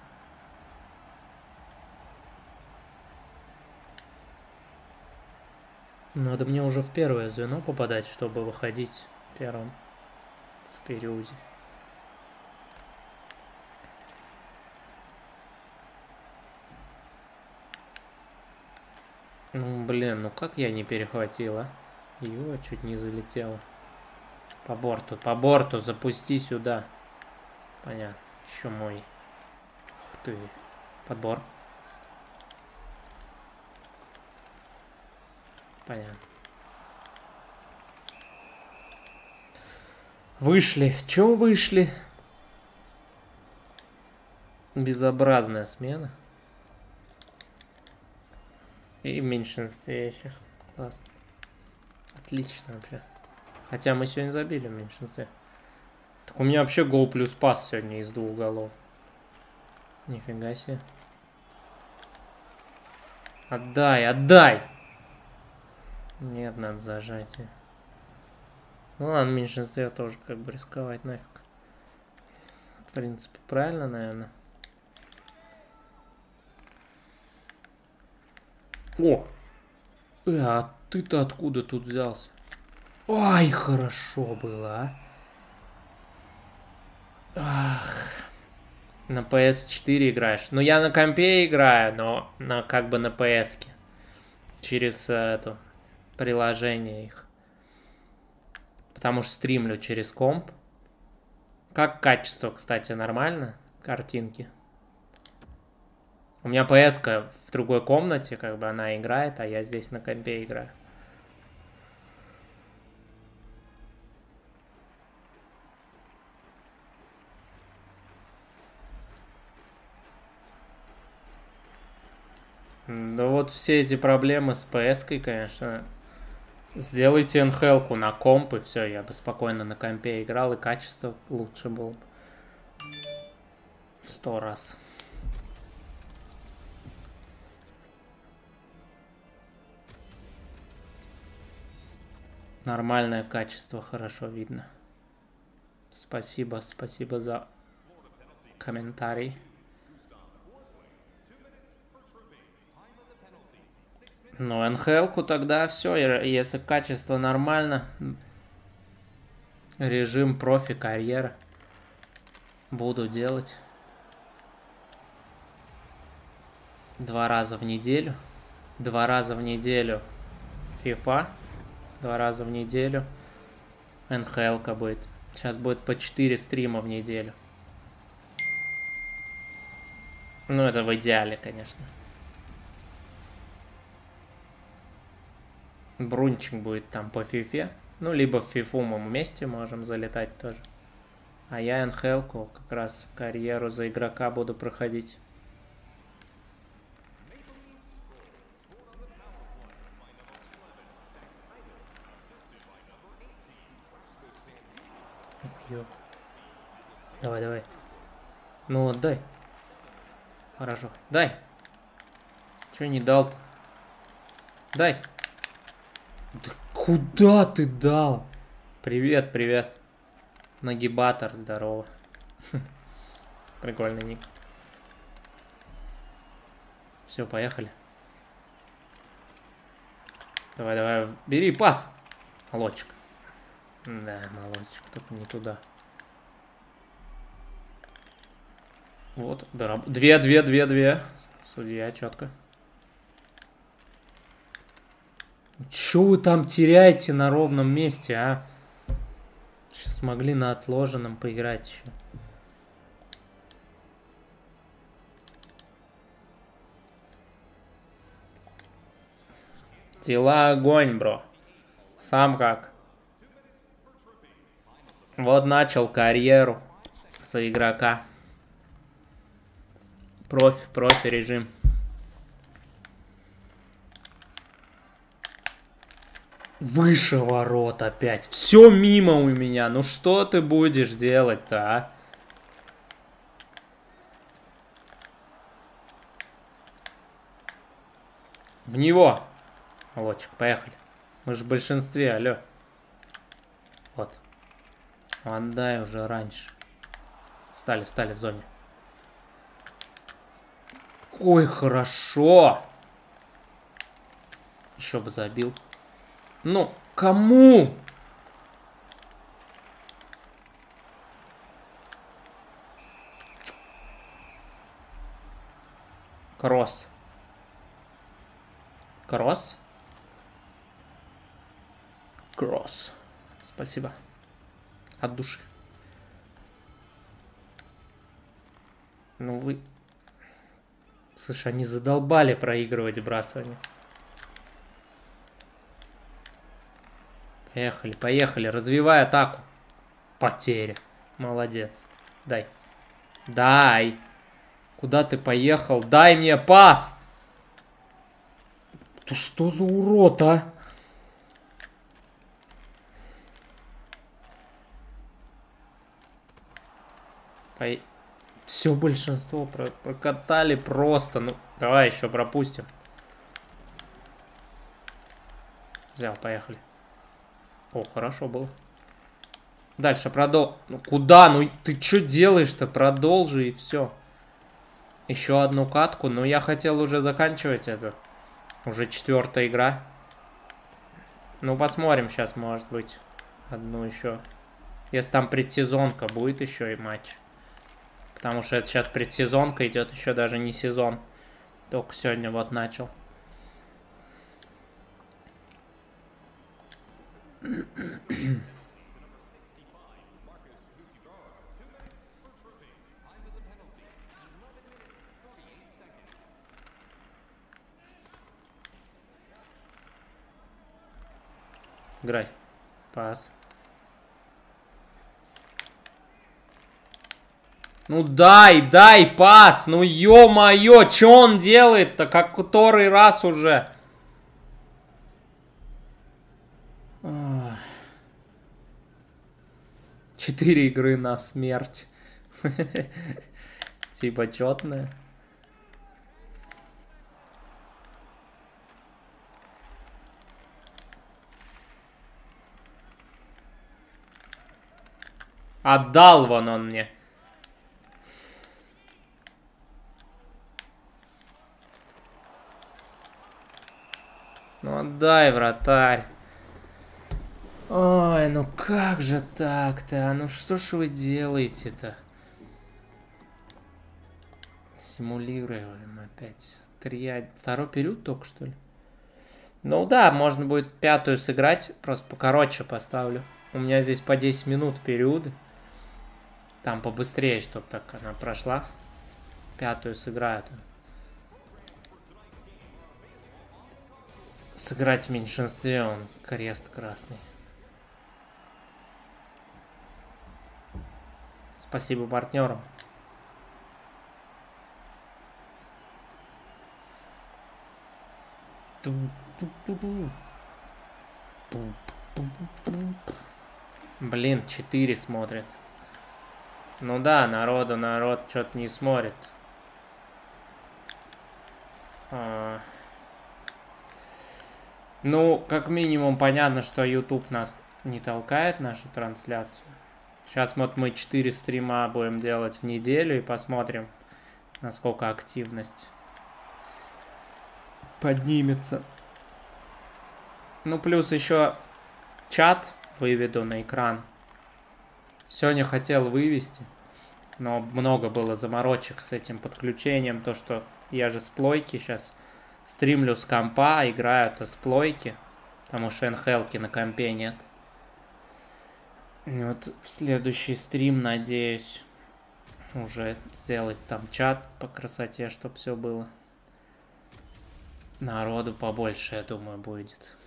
Speaker 1: Надо мне уже в первое звено попадать, чтобы выходить первым в периоде. Ну, блин, ну как я не перехватила? Его чуть не залетело. По борту, запусти сюда. Понятно, еще мой. Ух ты, подбор. Понятно. Вышли. Чё вышли? Безобразная смена. И в меньшинстве еще. Классно. Отлично вообще. Хотя мы сегодня забили в меньшинстве. Так у меня вообще гол плюс пас сегодня из 2 голов. Нифига себе. Отдай, отдай! Нет, надо зажать. Ну ладно, в меньшинстве тоже как бы рисковать нафиг. В принципе, правильно, наверное. О! А ты-то откуда тут взялся? Ай, хорошо было, а. Ах. На PS4 играешь. Ну, я на компе играю, но как бы на PS-ке. Через это приложение их. Потому что стримлю через комп. Как качество, кстати, нормально? Картинки. У меня PS-ка в другой комнате, как бы она играет, а я здесь на компе играю. Да вот все эти проблемы с PS-кой, конечно. Сделайте НХЛ-ку на комп, и все, я бы спокойно на компе играл, и качество лучше было бы. В 100 раз. Нормальное качество, хорошо видно. Спасибо, спасибо за комментарий. Ну, НХЛ-ку тогда все, если качество нормально, режим профи, карьера, буду делать 2 раза в неделю. 2 раза в неделю FIFA, 2 раза в неделю НХЛ-ка будет. Сейчас будет по 4 стрима в неделю. Ну, это в идеале, конечно. Брунчик будет там по фифе. Ну, либо в фифу мы вместе можем залетать тоже. А я НХЛ-ку как раз карьеру за игрока буду проходить. Давай, давай. Ну, отдай. Хорошо. Дай. Чё не дал-то? Дай. Да куда ты дал? Привет, привет. Нагибатор, здорово. Прикольный ник. Все, поехали. Давай, давай, бери пас. Молодчик. Да, молодчик, только не туда. Вот, две. Судья, четко. Чё вы там теряете на ровном месте, а? Сейчас могли на отложенном поиграть еще. Дела огонь, бро. Сам как? Вот начал карьеру за игрока. Профи режим. Выше ворот опять. Все мимо у меня. Ну что ты будешь делать-то, а? В него. Молодчик, поехали. Мы же в большинстве, алло. Вот. Отдай уже раньше. Встали в зоне. Ой, хорошо. Еще бы забил. Ну, кому? Кросс. Кросс? Кросс. Спасибо. От души. Ну вы... Слушай, они задолбали проигрывать бросание. Поехали, поехали. Развивай атаку. Потеря. Молодец. Дай. Дай. Куда ты поехал? Дай мне пас! Ты что за урод, а? Все большинство прокатали просто. Ну, давай еще пропустим. Взял, поехали. О, хорошо было. Дальше Ну куда? Ну ты что делаешь-то? Продолжи и все. Еще одну катку. Ну я хотел уже заканчивать это. Уже 4-я игра. Ну посмотрим сейчас, может быть. Одну еще. Если там предсезонка, будет еще и матч. Потому что это сейчас предсезонка, идет еще даже не сезон. Только сегодня вот начал. Играй. Пас. Ну дай пас! Ну ё-моё, чё он делает-то? Как который раз уже? 4 игры на смерть. Типа чётная. Отдал вон он мне. Ну отдай, вратарь. Ой, ну как же так-то? Ну что ж вы делаете-то? Симулируем опять. 3-1. Второй период только, что ли? Ну да, можно будет 5-ю сыграть. Просто покороче поставлю. У меня здесь по 10 минут периоды. Там побыстрее, чтобы так она прошла. 5-ю сыграют. Сыграть в меньшинстве, он крест красный. Спасибо партнерам. Блин, 4 смотрит. Ну да, народ что-то не смотрит. Ну, как минимум понятно, что YouTube нас не толкает, нашу трансляцию. Сейчас вот мы 4 стрима будем делать в неделю и посмотрим, насколько активность поднимется. Ну, плюс еще чат выведу на экран. Сегодня хотел вывести, но много было заморочек с этим подключением. То, что я же с плойки сейчас стримлю с компа, играю-то с плойки, потому что НХЛ-ки на компе нет. И вот в следующий стрим, надеюсь, уже сделать там чат по красоте, чтобы все было. Народу побольше, я думаю, будет.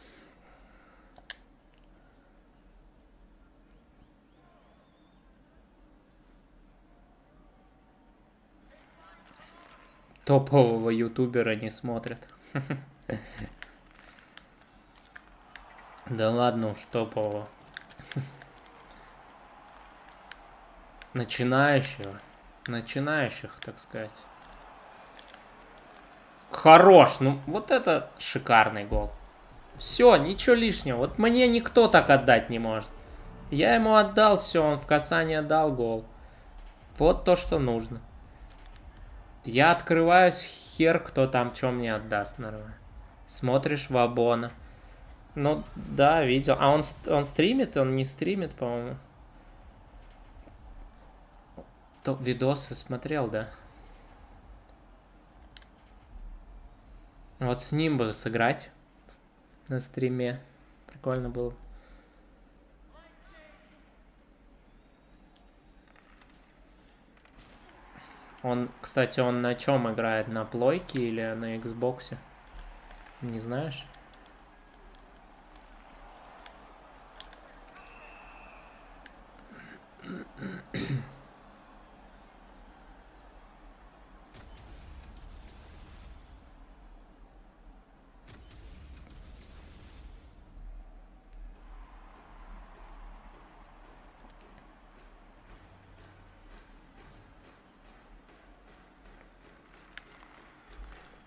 Speaker 1: Топового ютубера не смотрят. Да ладно уж, топового. Начинающих, так сказать. Хорош, ну вот это шикарный гол. Все, ничего лишнего. Вот мне никто так отдать не может. Я ему отдал все, он в касание дал гол. Вот то, что нужно. Я открываюсь, хер кто там что мне отдаст, наверное. Смотришь в Абона. Ну, да, видел. А он стримит? Он не стримит, по-моему. Видосы смотрел, да? Вот с ним бы сыграть на стриме. Прикольно было. Он, кстати, он на чем играет? На плойке или на Xbox? Не знаешь?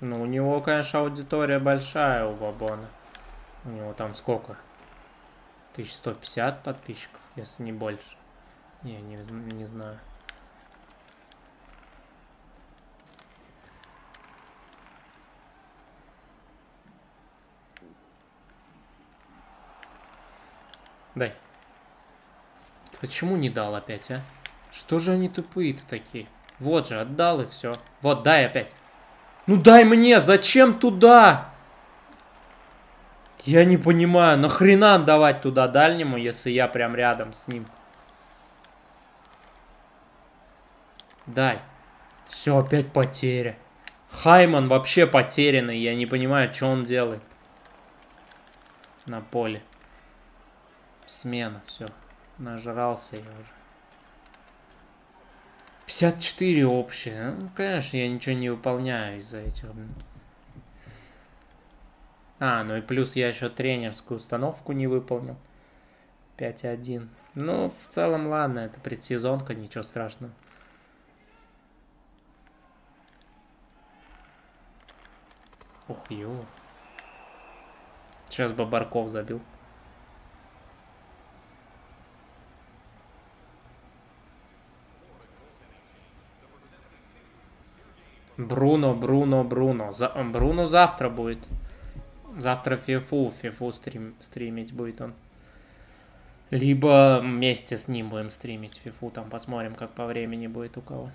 Speaker 1: Ну, у него, конечно, аудитория большая у Бабона. У него там сколько? 1150 подписчиков, если не больше. Не знаю. Дай. Почему не дал опять, а? Что же они тупые-то такие? Вот же, отдал и все. Вот, дай опять. Ну дай мне, зачем туда? Я не понимаю, нахрена отдавать туда дальнему, если я прям рядом с ним? Дай. Все, опять потеря. Хайман вообще потерянный, я не понимаю, что он делает. На поле. Смена, все. Нажрался я уже. 54 общее. Ну, конечно, я ничего не выполняю из-за этих. А, ну и плюс я еще тренерскую установку не выполнил. 5-1. Ну, в целом, ладно, это предсезонка, ничего страшного. Ух, ё. Сейчас бы Барков забил. Бруно. Бруно завтра будет. Завтра фифу стримить будет он. Либо вместе с ним будем стримить фифу. Там посмотрим, как по времени будет у кого.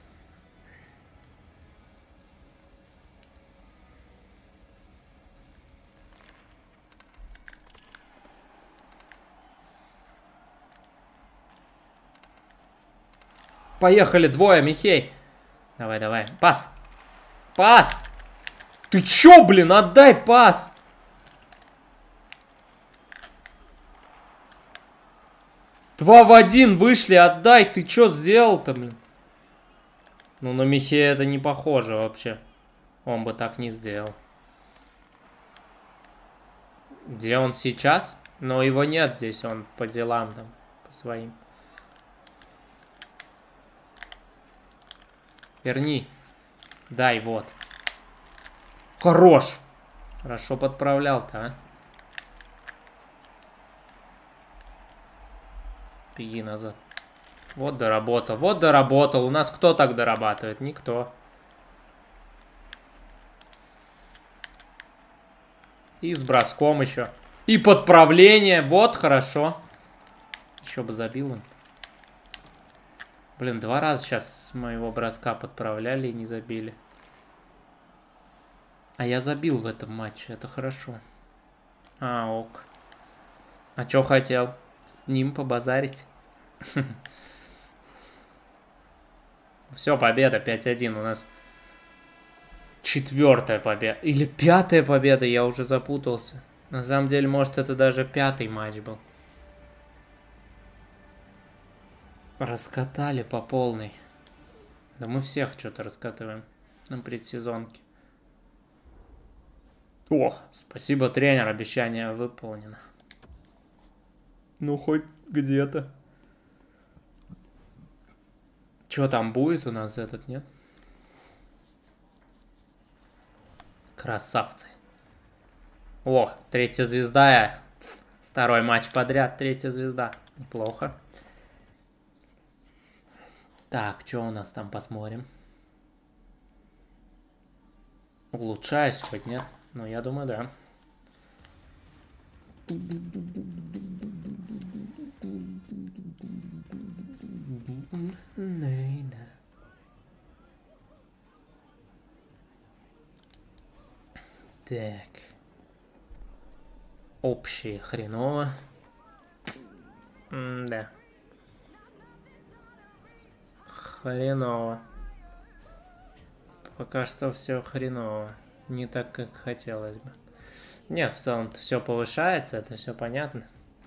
Speaker 1: Поехали, двое, Михей. Давай, давай. Пас. Пас. Ты чё, блин, отдай пас. Два в один вышли, отдай. Ты чё сделал-то, блин? Ну, на Михея это не похоже вообще. Он бы так не сделал. Где он сейчас? Но его нет здесь, он по делам там, по своим. Верни. Дай, вот. Хорош. Хорошо подправлял-то, а. Беги назад. Вот доработал. Вот доработал. У нас кто так дорабатывает? Никто. И с броском еще. И подправление. Вот, хорошо. Еще бы забил он. Блин, 2 раза сейчас с моего броска подправляли и не забили. А я забил в этом матче. Это хорошо. А, ок. А чё хотел? С ним побазарить? Все, победа. 5-1 у нас. 4-я победа. Или 5-я победа, я уже запутался. На самом деле, может, это даже 5-й матч был. Раскатали по полной. Да мы всех что-то раскатываем на предсезонке. О, спасибо, тренер, обещание выполнено. Ну, хоть где-то. Что там будет у нас этот, нет? Красавцы. О, 3-я звезда. 2-й матч подряд, 3-я звезда. Неплохо. Так, что у нас там, посмотрим. Улучшаюсь хоть, нет? Ну, я думаю, да. Так. Общее хреново. Да. Хреново. Пока что все хреново. Не так, как хотелось бы. Нет, в целом-то все повышается, это все понятно.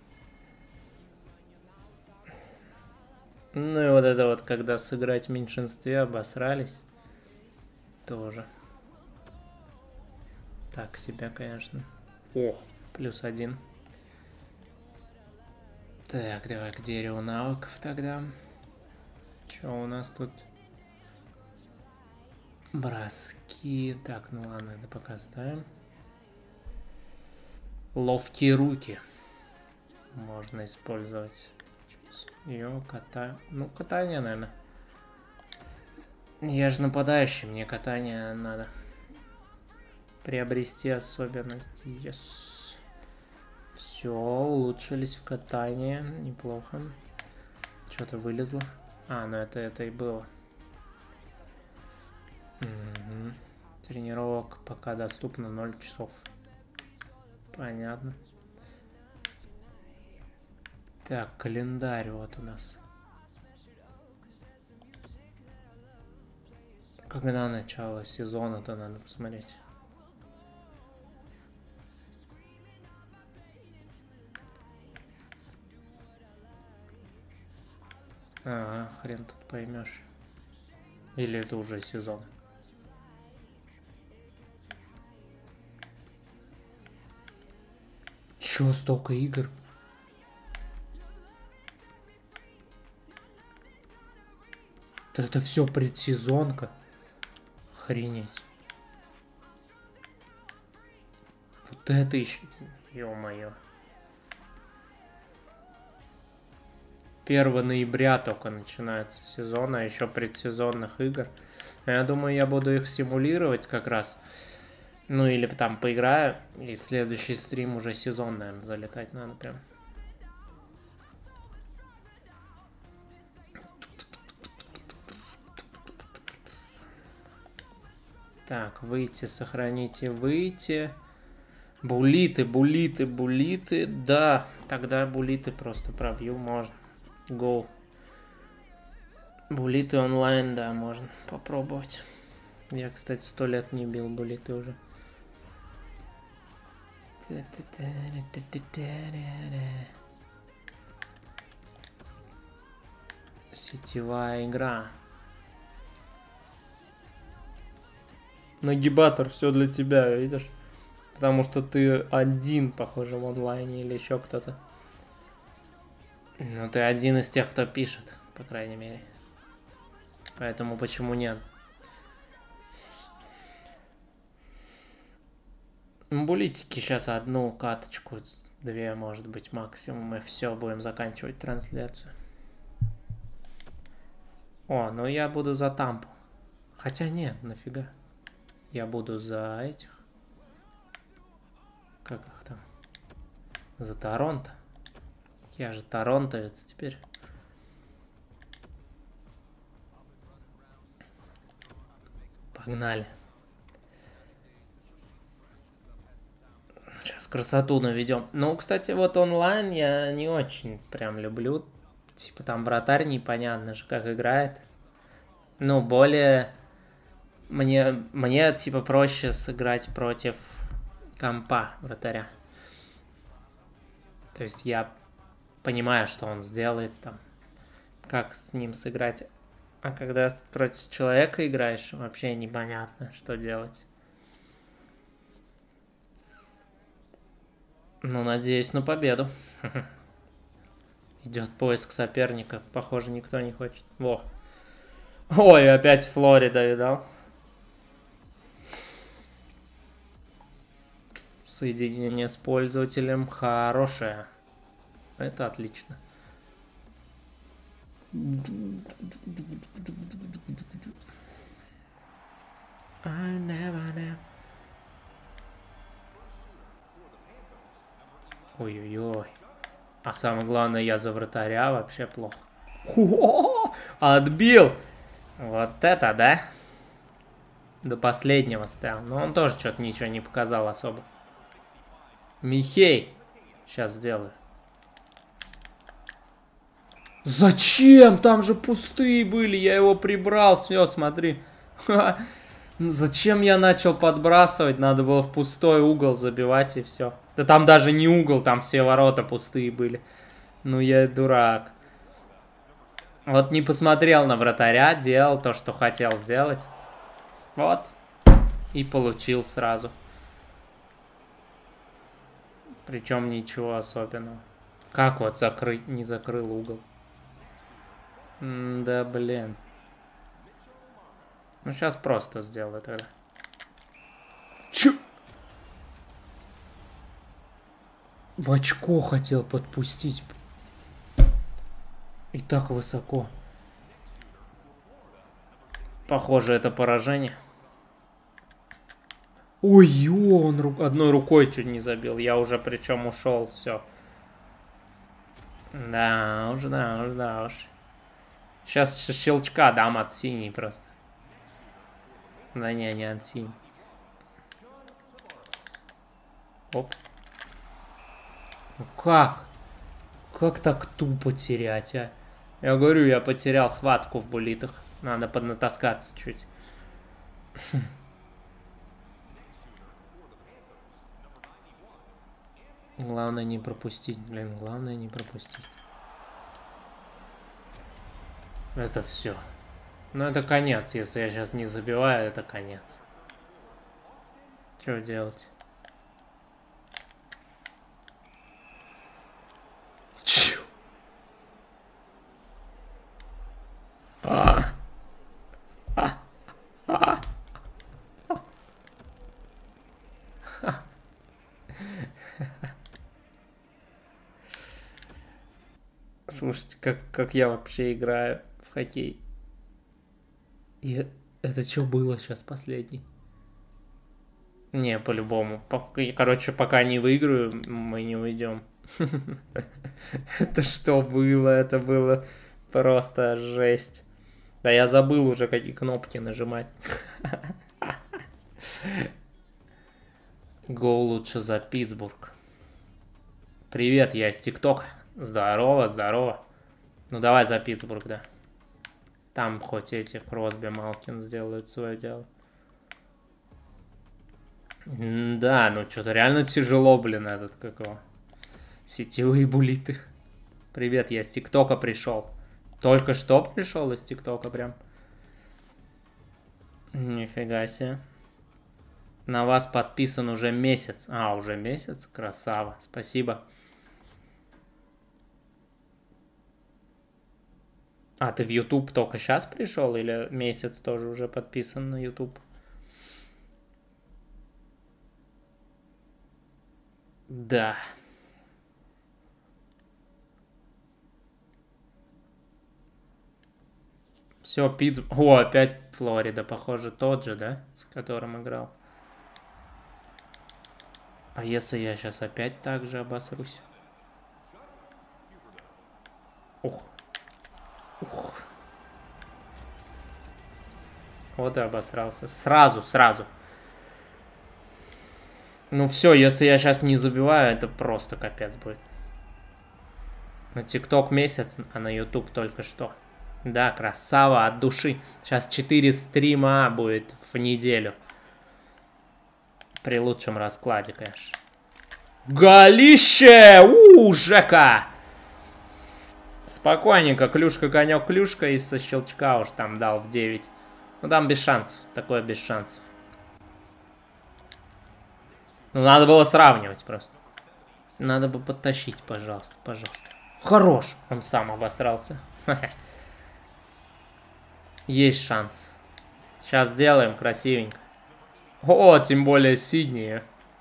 Speaker 1: Ну и вот это вот, когда сыграть в меньшинстве, обосрались. Тоже. Так себя, конечно. О, +1. Так, давай к дереву навыков тогда. Что у нас тут? Броски. Так, ну ладно, это пока ставим. Ловкие руки. Можно использовать. Ее Ну, катание, наверное. Я же нападающий, мне катание надо. Приобрести особенности. Yes. Все, улучшились в катании. Неплохо. Что-то вылезло. А, ну это и было. Угу. Тренировок пока доступно 0 часов. Понятно. Так, календарь вот у нас. Когда начало сезона-то надо посмотреть. Ага, хрен тут поймешь. Или это уже сезон? Чё, столько игр? Это все предсезонка. Охренеть. Вот это еще... Ё-моё. 1 ноября только начинается сезон, а еще предсезонных игр. Я думаю, я буду их симулировать как раз. Ну или там поиграю, и следующий стрим уже сезон, наверное, залетать надо прям. Так, выйти, сохраните, выйти. Булиты, булиты, булиты. Да, тогда булиты просто пробью, можно. Go. Булиты онлайн, да, можно попробовать. Я, кстати, 100 лет не бил булиты уже. Сетевая игра. Нагибатор, все для тебя, видишь? Потому что ты один, похоже, в онлайне или еще кто-то. Ну, ты один из тех, кто пишет, по крайней мере. Поэтому почему нет? Булитики сейчас одну каточку, 2, может быть, максимум, и все, будем заканчивать трансляцию. О, ну я буду за Тампу. Хотя нет, нафига. Я буду за этих. Как их там? За Торонто. Я же торонтовец теперь. Погнали. Сейчас красоту наведем. Ну, кстати, вот онлайн я не очень прям люблю. Типа там вратарь непонятно же, как играет. Ну, более... Мне типа проще сыграть против компа вратаря. То есть я понимаю, что он сделает там. Как с ним сыграть. А когда против человека играешь, вообще непонятно, что делать. Ну, надеюсь на победу. Идет поиск соперника. Похоже, никто не хочет. Во. Ой, опять Флорида, видал? Соединение с пользователем хорошее. Это отлично. Ой-ой-ой. А самое главное, я за вратаря вообще плохо. Отбил! Вот это, да? До последнего стоял. Но он тоже что-то ничего не показал особо. Михей. Сейчас сделаю. Зачем? Там же пустые были. Я его прибрал. Все, смотри. Зачем я начал подбрасывать? Надо было в пустой угол забивать и все. Да там даже не угол, там все ворота пустые были. Ну я дурак. Вот не посмотрел на вратаря, делал то, что хотел сделать. Вот. И получил сразу. Причем ничего особенного. Как вот закрыть, не закрыл угол? Да блин. Ну, сейчас просто сделаю тогда. Чё? В очко хотел подпустить. И так высоко. Похоже, это поражение. Ой, он одной рукой чуть не забил. Я уже причем ушел, все. Да уж, да уж, да уж. Сейчас щелчка дам от синей просто. Да не от синей. Оп. Ну как? Как так тупо терять, а? Я говорю, я потерял хватку в буллитах. Надо поднатаскаться чуть. Главное не пропустить, блин, главное не пропустить. Это все. Ну это конец, если я сейчас не забиваю, это конец. Что делать? Чё? Слушайте, как я вообще играю в хоккей. И это что было сейчас последний? Не, по-любому. Короче, пока не выиграю, мы не уйдем. Это что было? Это было просто жесть. Да я забыл уже, какие кнопки нажимать. Гол лучше за Питтсбург. Привет, я из ТикТока. Здорово, здорово. Ну давай за Питтсбург, да. Там хоть эти Кросби, Малкин сделают свое дело. Да, ну что-то реально тяжело, блин, этот какого. Сетевые буллиты. Привет, я с ТикТока пришел. Только что пришел из ТикТока прям. Нифига себе. На вас подписан уже месяц. А, уже месяц? Красава. Спасибо. А, ты в YouTube только сейчас пришел? Или месяц тоже уже подписан на YouTube? Да. Все, Питтсбург. О, опять Флорида, похоже, тот же, да? С которым играл. А если я сейчас опять так же обосрусь? Ух. Ух. Вот и обосрался. Сразу. Ну все, если я сейчас не забиваю, это просто капец будет. На ТикТок месяц, а на YouTube только что. Да, красава от души. Сейчас 4 стрима будет в неделю. При лучшем раскладе, конечно. Голище! Жека! Спокойненько, клюшка, конек, клюшка. И со щелчка уж там дал в 9. Ну там без шансов. Такое без шансов. Ну надо было сравнивать просто. Надо бы подтащить, пожалуйста, пожалуйста. Хорош! Он сам обосрался. Есть шанс. Сейчас сделаем красивенько. О, тем более Сиднey.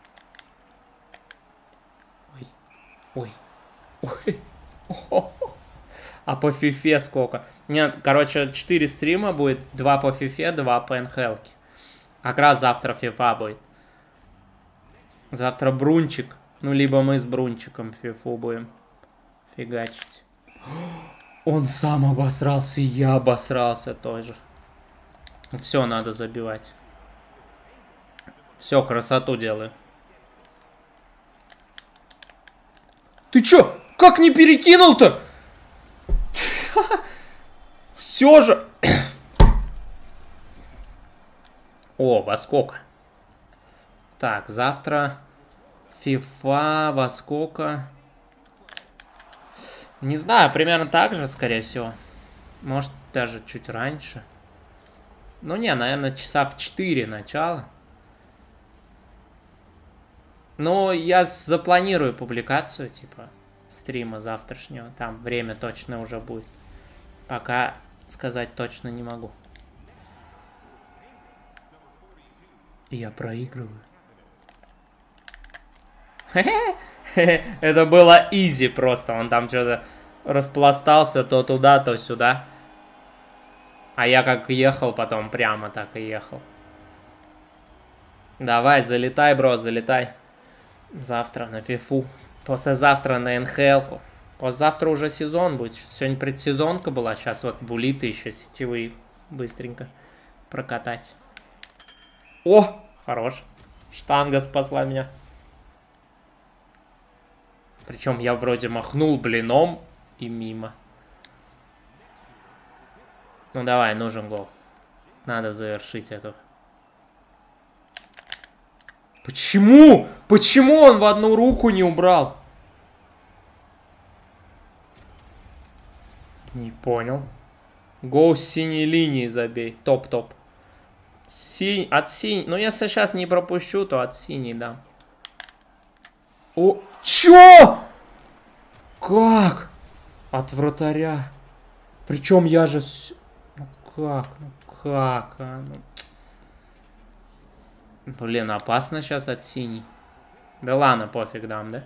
Speaker 1: Ой. А по фифе сколько? Нет, короче, 4 стрима будет. 2 по фифе, 2 по НХЛ. Как раз завтра фифа будет. Завтра Брунчик. Ну, либо мы с Брунчиком фифу будем фигачить. Он сам обосрался, и я обосрался тоже. Все, надо забивать. Все, красоту делаю. Ты чё? Как не перекинул-то? Все же. О, во сколько? Так, завтра FIFA во сколько? Не знаю, примерно так же, скорее всего. Может, даже чуть раньше. Ну, не, наверное, часа в 4 начала. Ну, я запланирую публикацию, типа, стрима завтрашнего. Там время точно уже будет. Пока сказать точно не могу. Я проигрываю. Это было изи просто. Он там что-то распластался то туда, то сюда. А я как ехал потом, прямо так и ехал. Давай, залетай, бро, залетай. Завтра на фифу. Послезавтра на НХЛ-ку. Послезавтра уже сезон будет. Сегодня предсезонка была. Сейчас вот булиты еще сетевые. Быстренько прокатать. О, хорош. Штанга спасла меня. Причем я вроде махнул блином и мимо. Ну давай, нужен гол. Надо завершить эту. Почему? Почему он в одну руку не убрал? Не понял. Гол с синей линии забей. Топ-топ. От синей. Ну, если сейчас не пропущу, то от синей дам. О, чё? Как? От вратаря. Причем я же... Ну как? Ну как? Ну... Блин, опасно сейчас от синей. Да ладно, пофиг дам, да?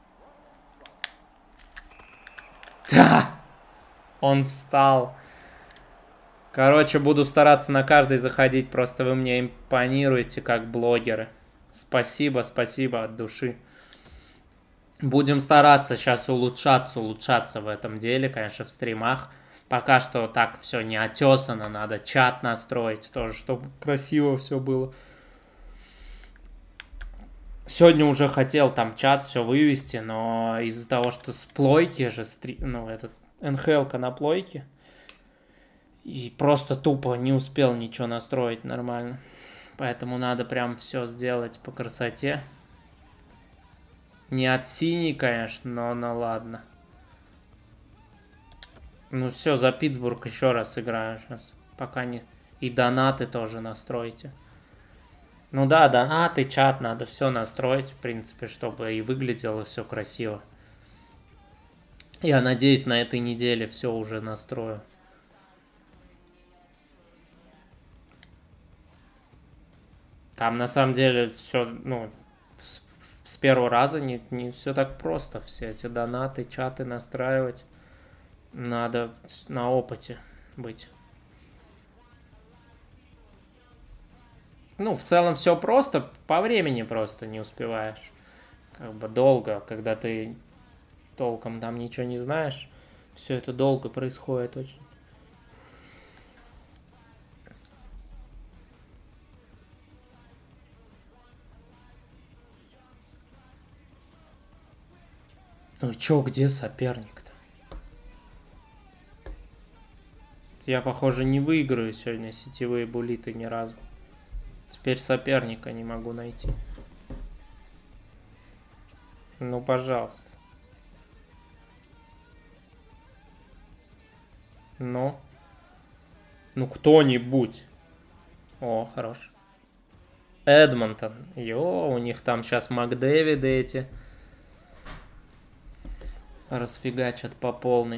Speaker 1: Да! Он встал. Короче, буду стараться на каждый заходить. Просто вы мне импонируете, как блогеры. Спасибо, спасибо от души. Будем стараться сейчас улучшаться в этом деле, конечно, в стримах. Пока что так все не отесано. Надо чат настроить тоже, чтобы красиво все было. Сегодня уже хотел там чат все вывести, но из-за того, что с плойки же, ну, этот НХЛ-ка на плойке, и просто тупо не успел ничего настроить нормально. Поэтому надо прям все сделать по красоте. Не от синей, конечно, но ладно. Ну все, за Питтсбург еще раз играю сейчас. Пока не... И донаты тоже настройте. Ну да, донаты, чат, надо все настроить, в принципе, чтобы и выглядело все красиво. Я надеюсь, на этой неделе все уже настрою. Там на самом деле все, ну, с первого раза не все так просто. Все эти донаты, чаты настраивать. Надо на опыте быть. Ну, в целом все просто, по времени просто не успеваешь. Как бы долго, когда ты толком там ничего не знаешь. Все это долго происходит очень. Ну чё, где соперник-то? Я, похоже, не выиграю сегодня сетевые булиты ни разу. Теперь соперника не могу найти. Ну, пожалуйста. Ну. Ну, кто-нибудь. О, хорош. Эдмонтон. Йо, у них там сейчас Макдэвиды эти. Расфигачат по полной.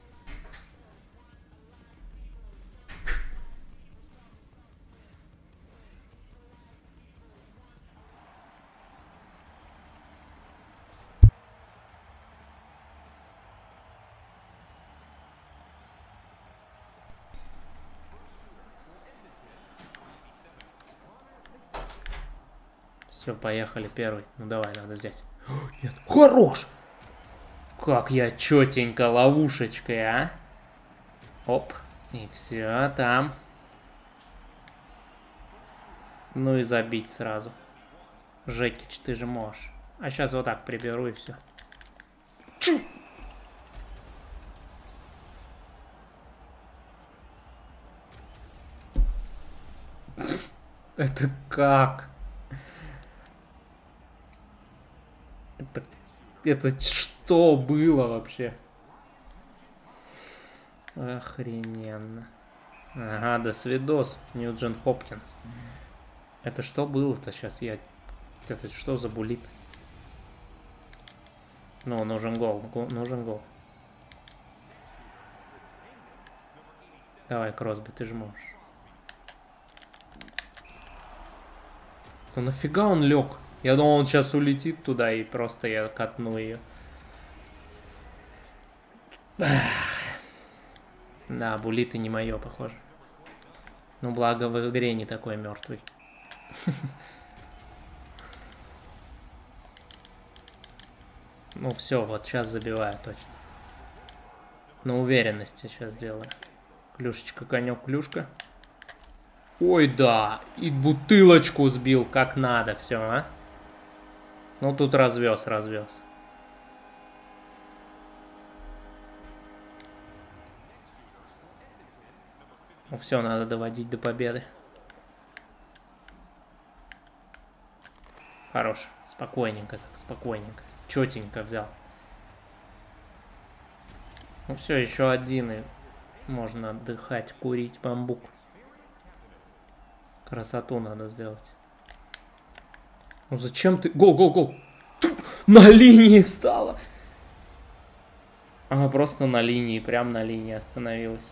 Speaker 1: Все, поехали, первый. Ну давай, надо взять. Нет, хорош! Как я четенько ловушечкой, а? Оп. И все, там. Ну и забить сразу. Жекич, ты же можешь. А сейчас вот так приберу и все. Чу! Это как? Это что было вообще? Охрененно. Ага, до свидос, Ньюджен Хопкинс. Это что было-то сейчас? Это что за булит? Ну, нужен гол. Нужен гол. Давай, Кросби, ты же можешь. Ну нафига он лег? Я думал, он сейчас улетит туда и просто я катну ее. Да, булиты не мое, похоже. Ну, благо в игре не такой мертвый. Ну все, вот сейчас забиваю точно. На уверенности сейчас делаю. Клюшечка, конек, клюшка. Ой, да. И бутылочку сбил как надо. Все, а? Ну тут развез. Ну все, надо доводить до победы. Хорош. Спокойненько так, спокойненько. Четенько взял. Ну все, еще один, и можно отдыхать, курить бамбук. Красоту надо сделать. Ну зачем ты... Гол! На линии встала! Она просто на линии, прям на линии остановилась.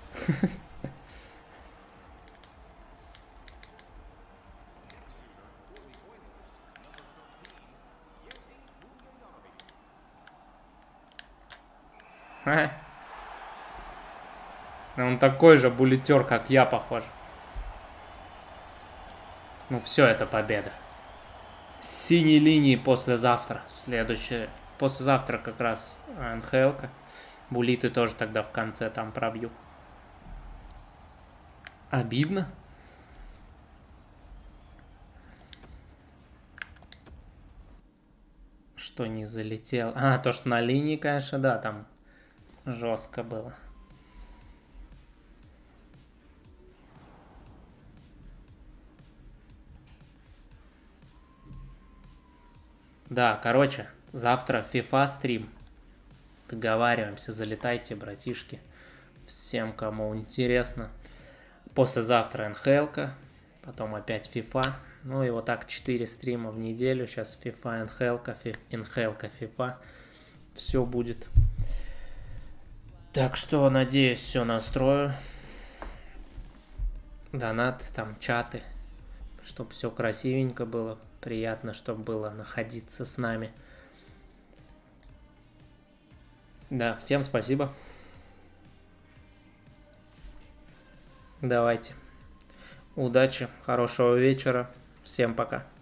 Speaker 1: Он такой же буллетер, как я, похоже. Ну все, это победа. С синей линии послезавтра. Следующее. Послезавтра как раз НХЛ-ка. Булиты тоже тогда в конце там пробью. Обидно. Что не залетел. А, то, что на линии, конечно, да, там жестко было. Да, короче, завтра FIFA стрим. Договариваемся, залетайте, братишки. Всем, кому интересно. Послезавтра НХЛ-ка, потом опять FIFA. Ну и вот так 4 стрима в неделю. Сейчас FIFA, НХЛ-ка, НХЛ-ка, FIFA. Все будет. Так что, надеюсь, все настрою. Донат, там чаты. Чтобы все красивенько было. Приятно, чтобы было находиться с нами. Да, всем спасибо. Давайте. Удачи, хорошего вечера. Всем пока.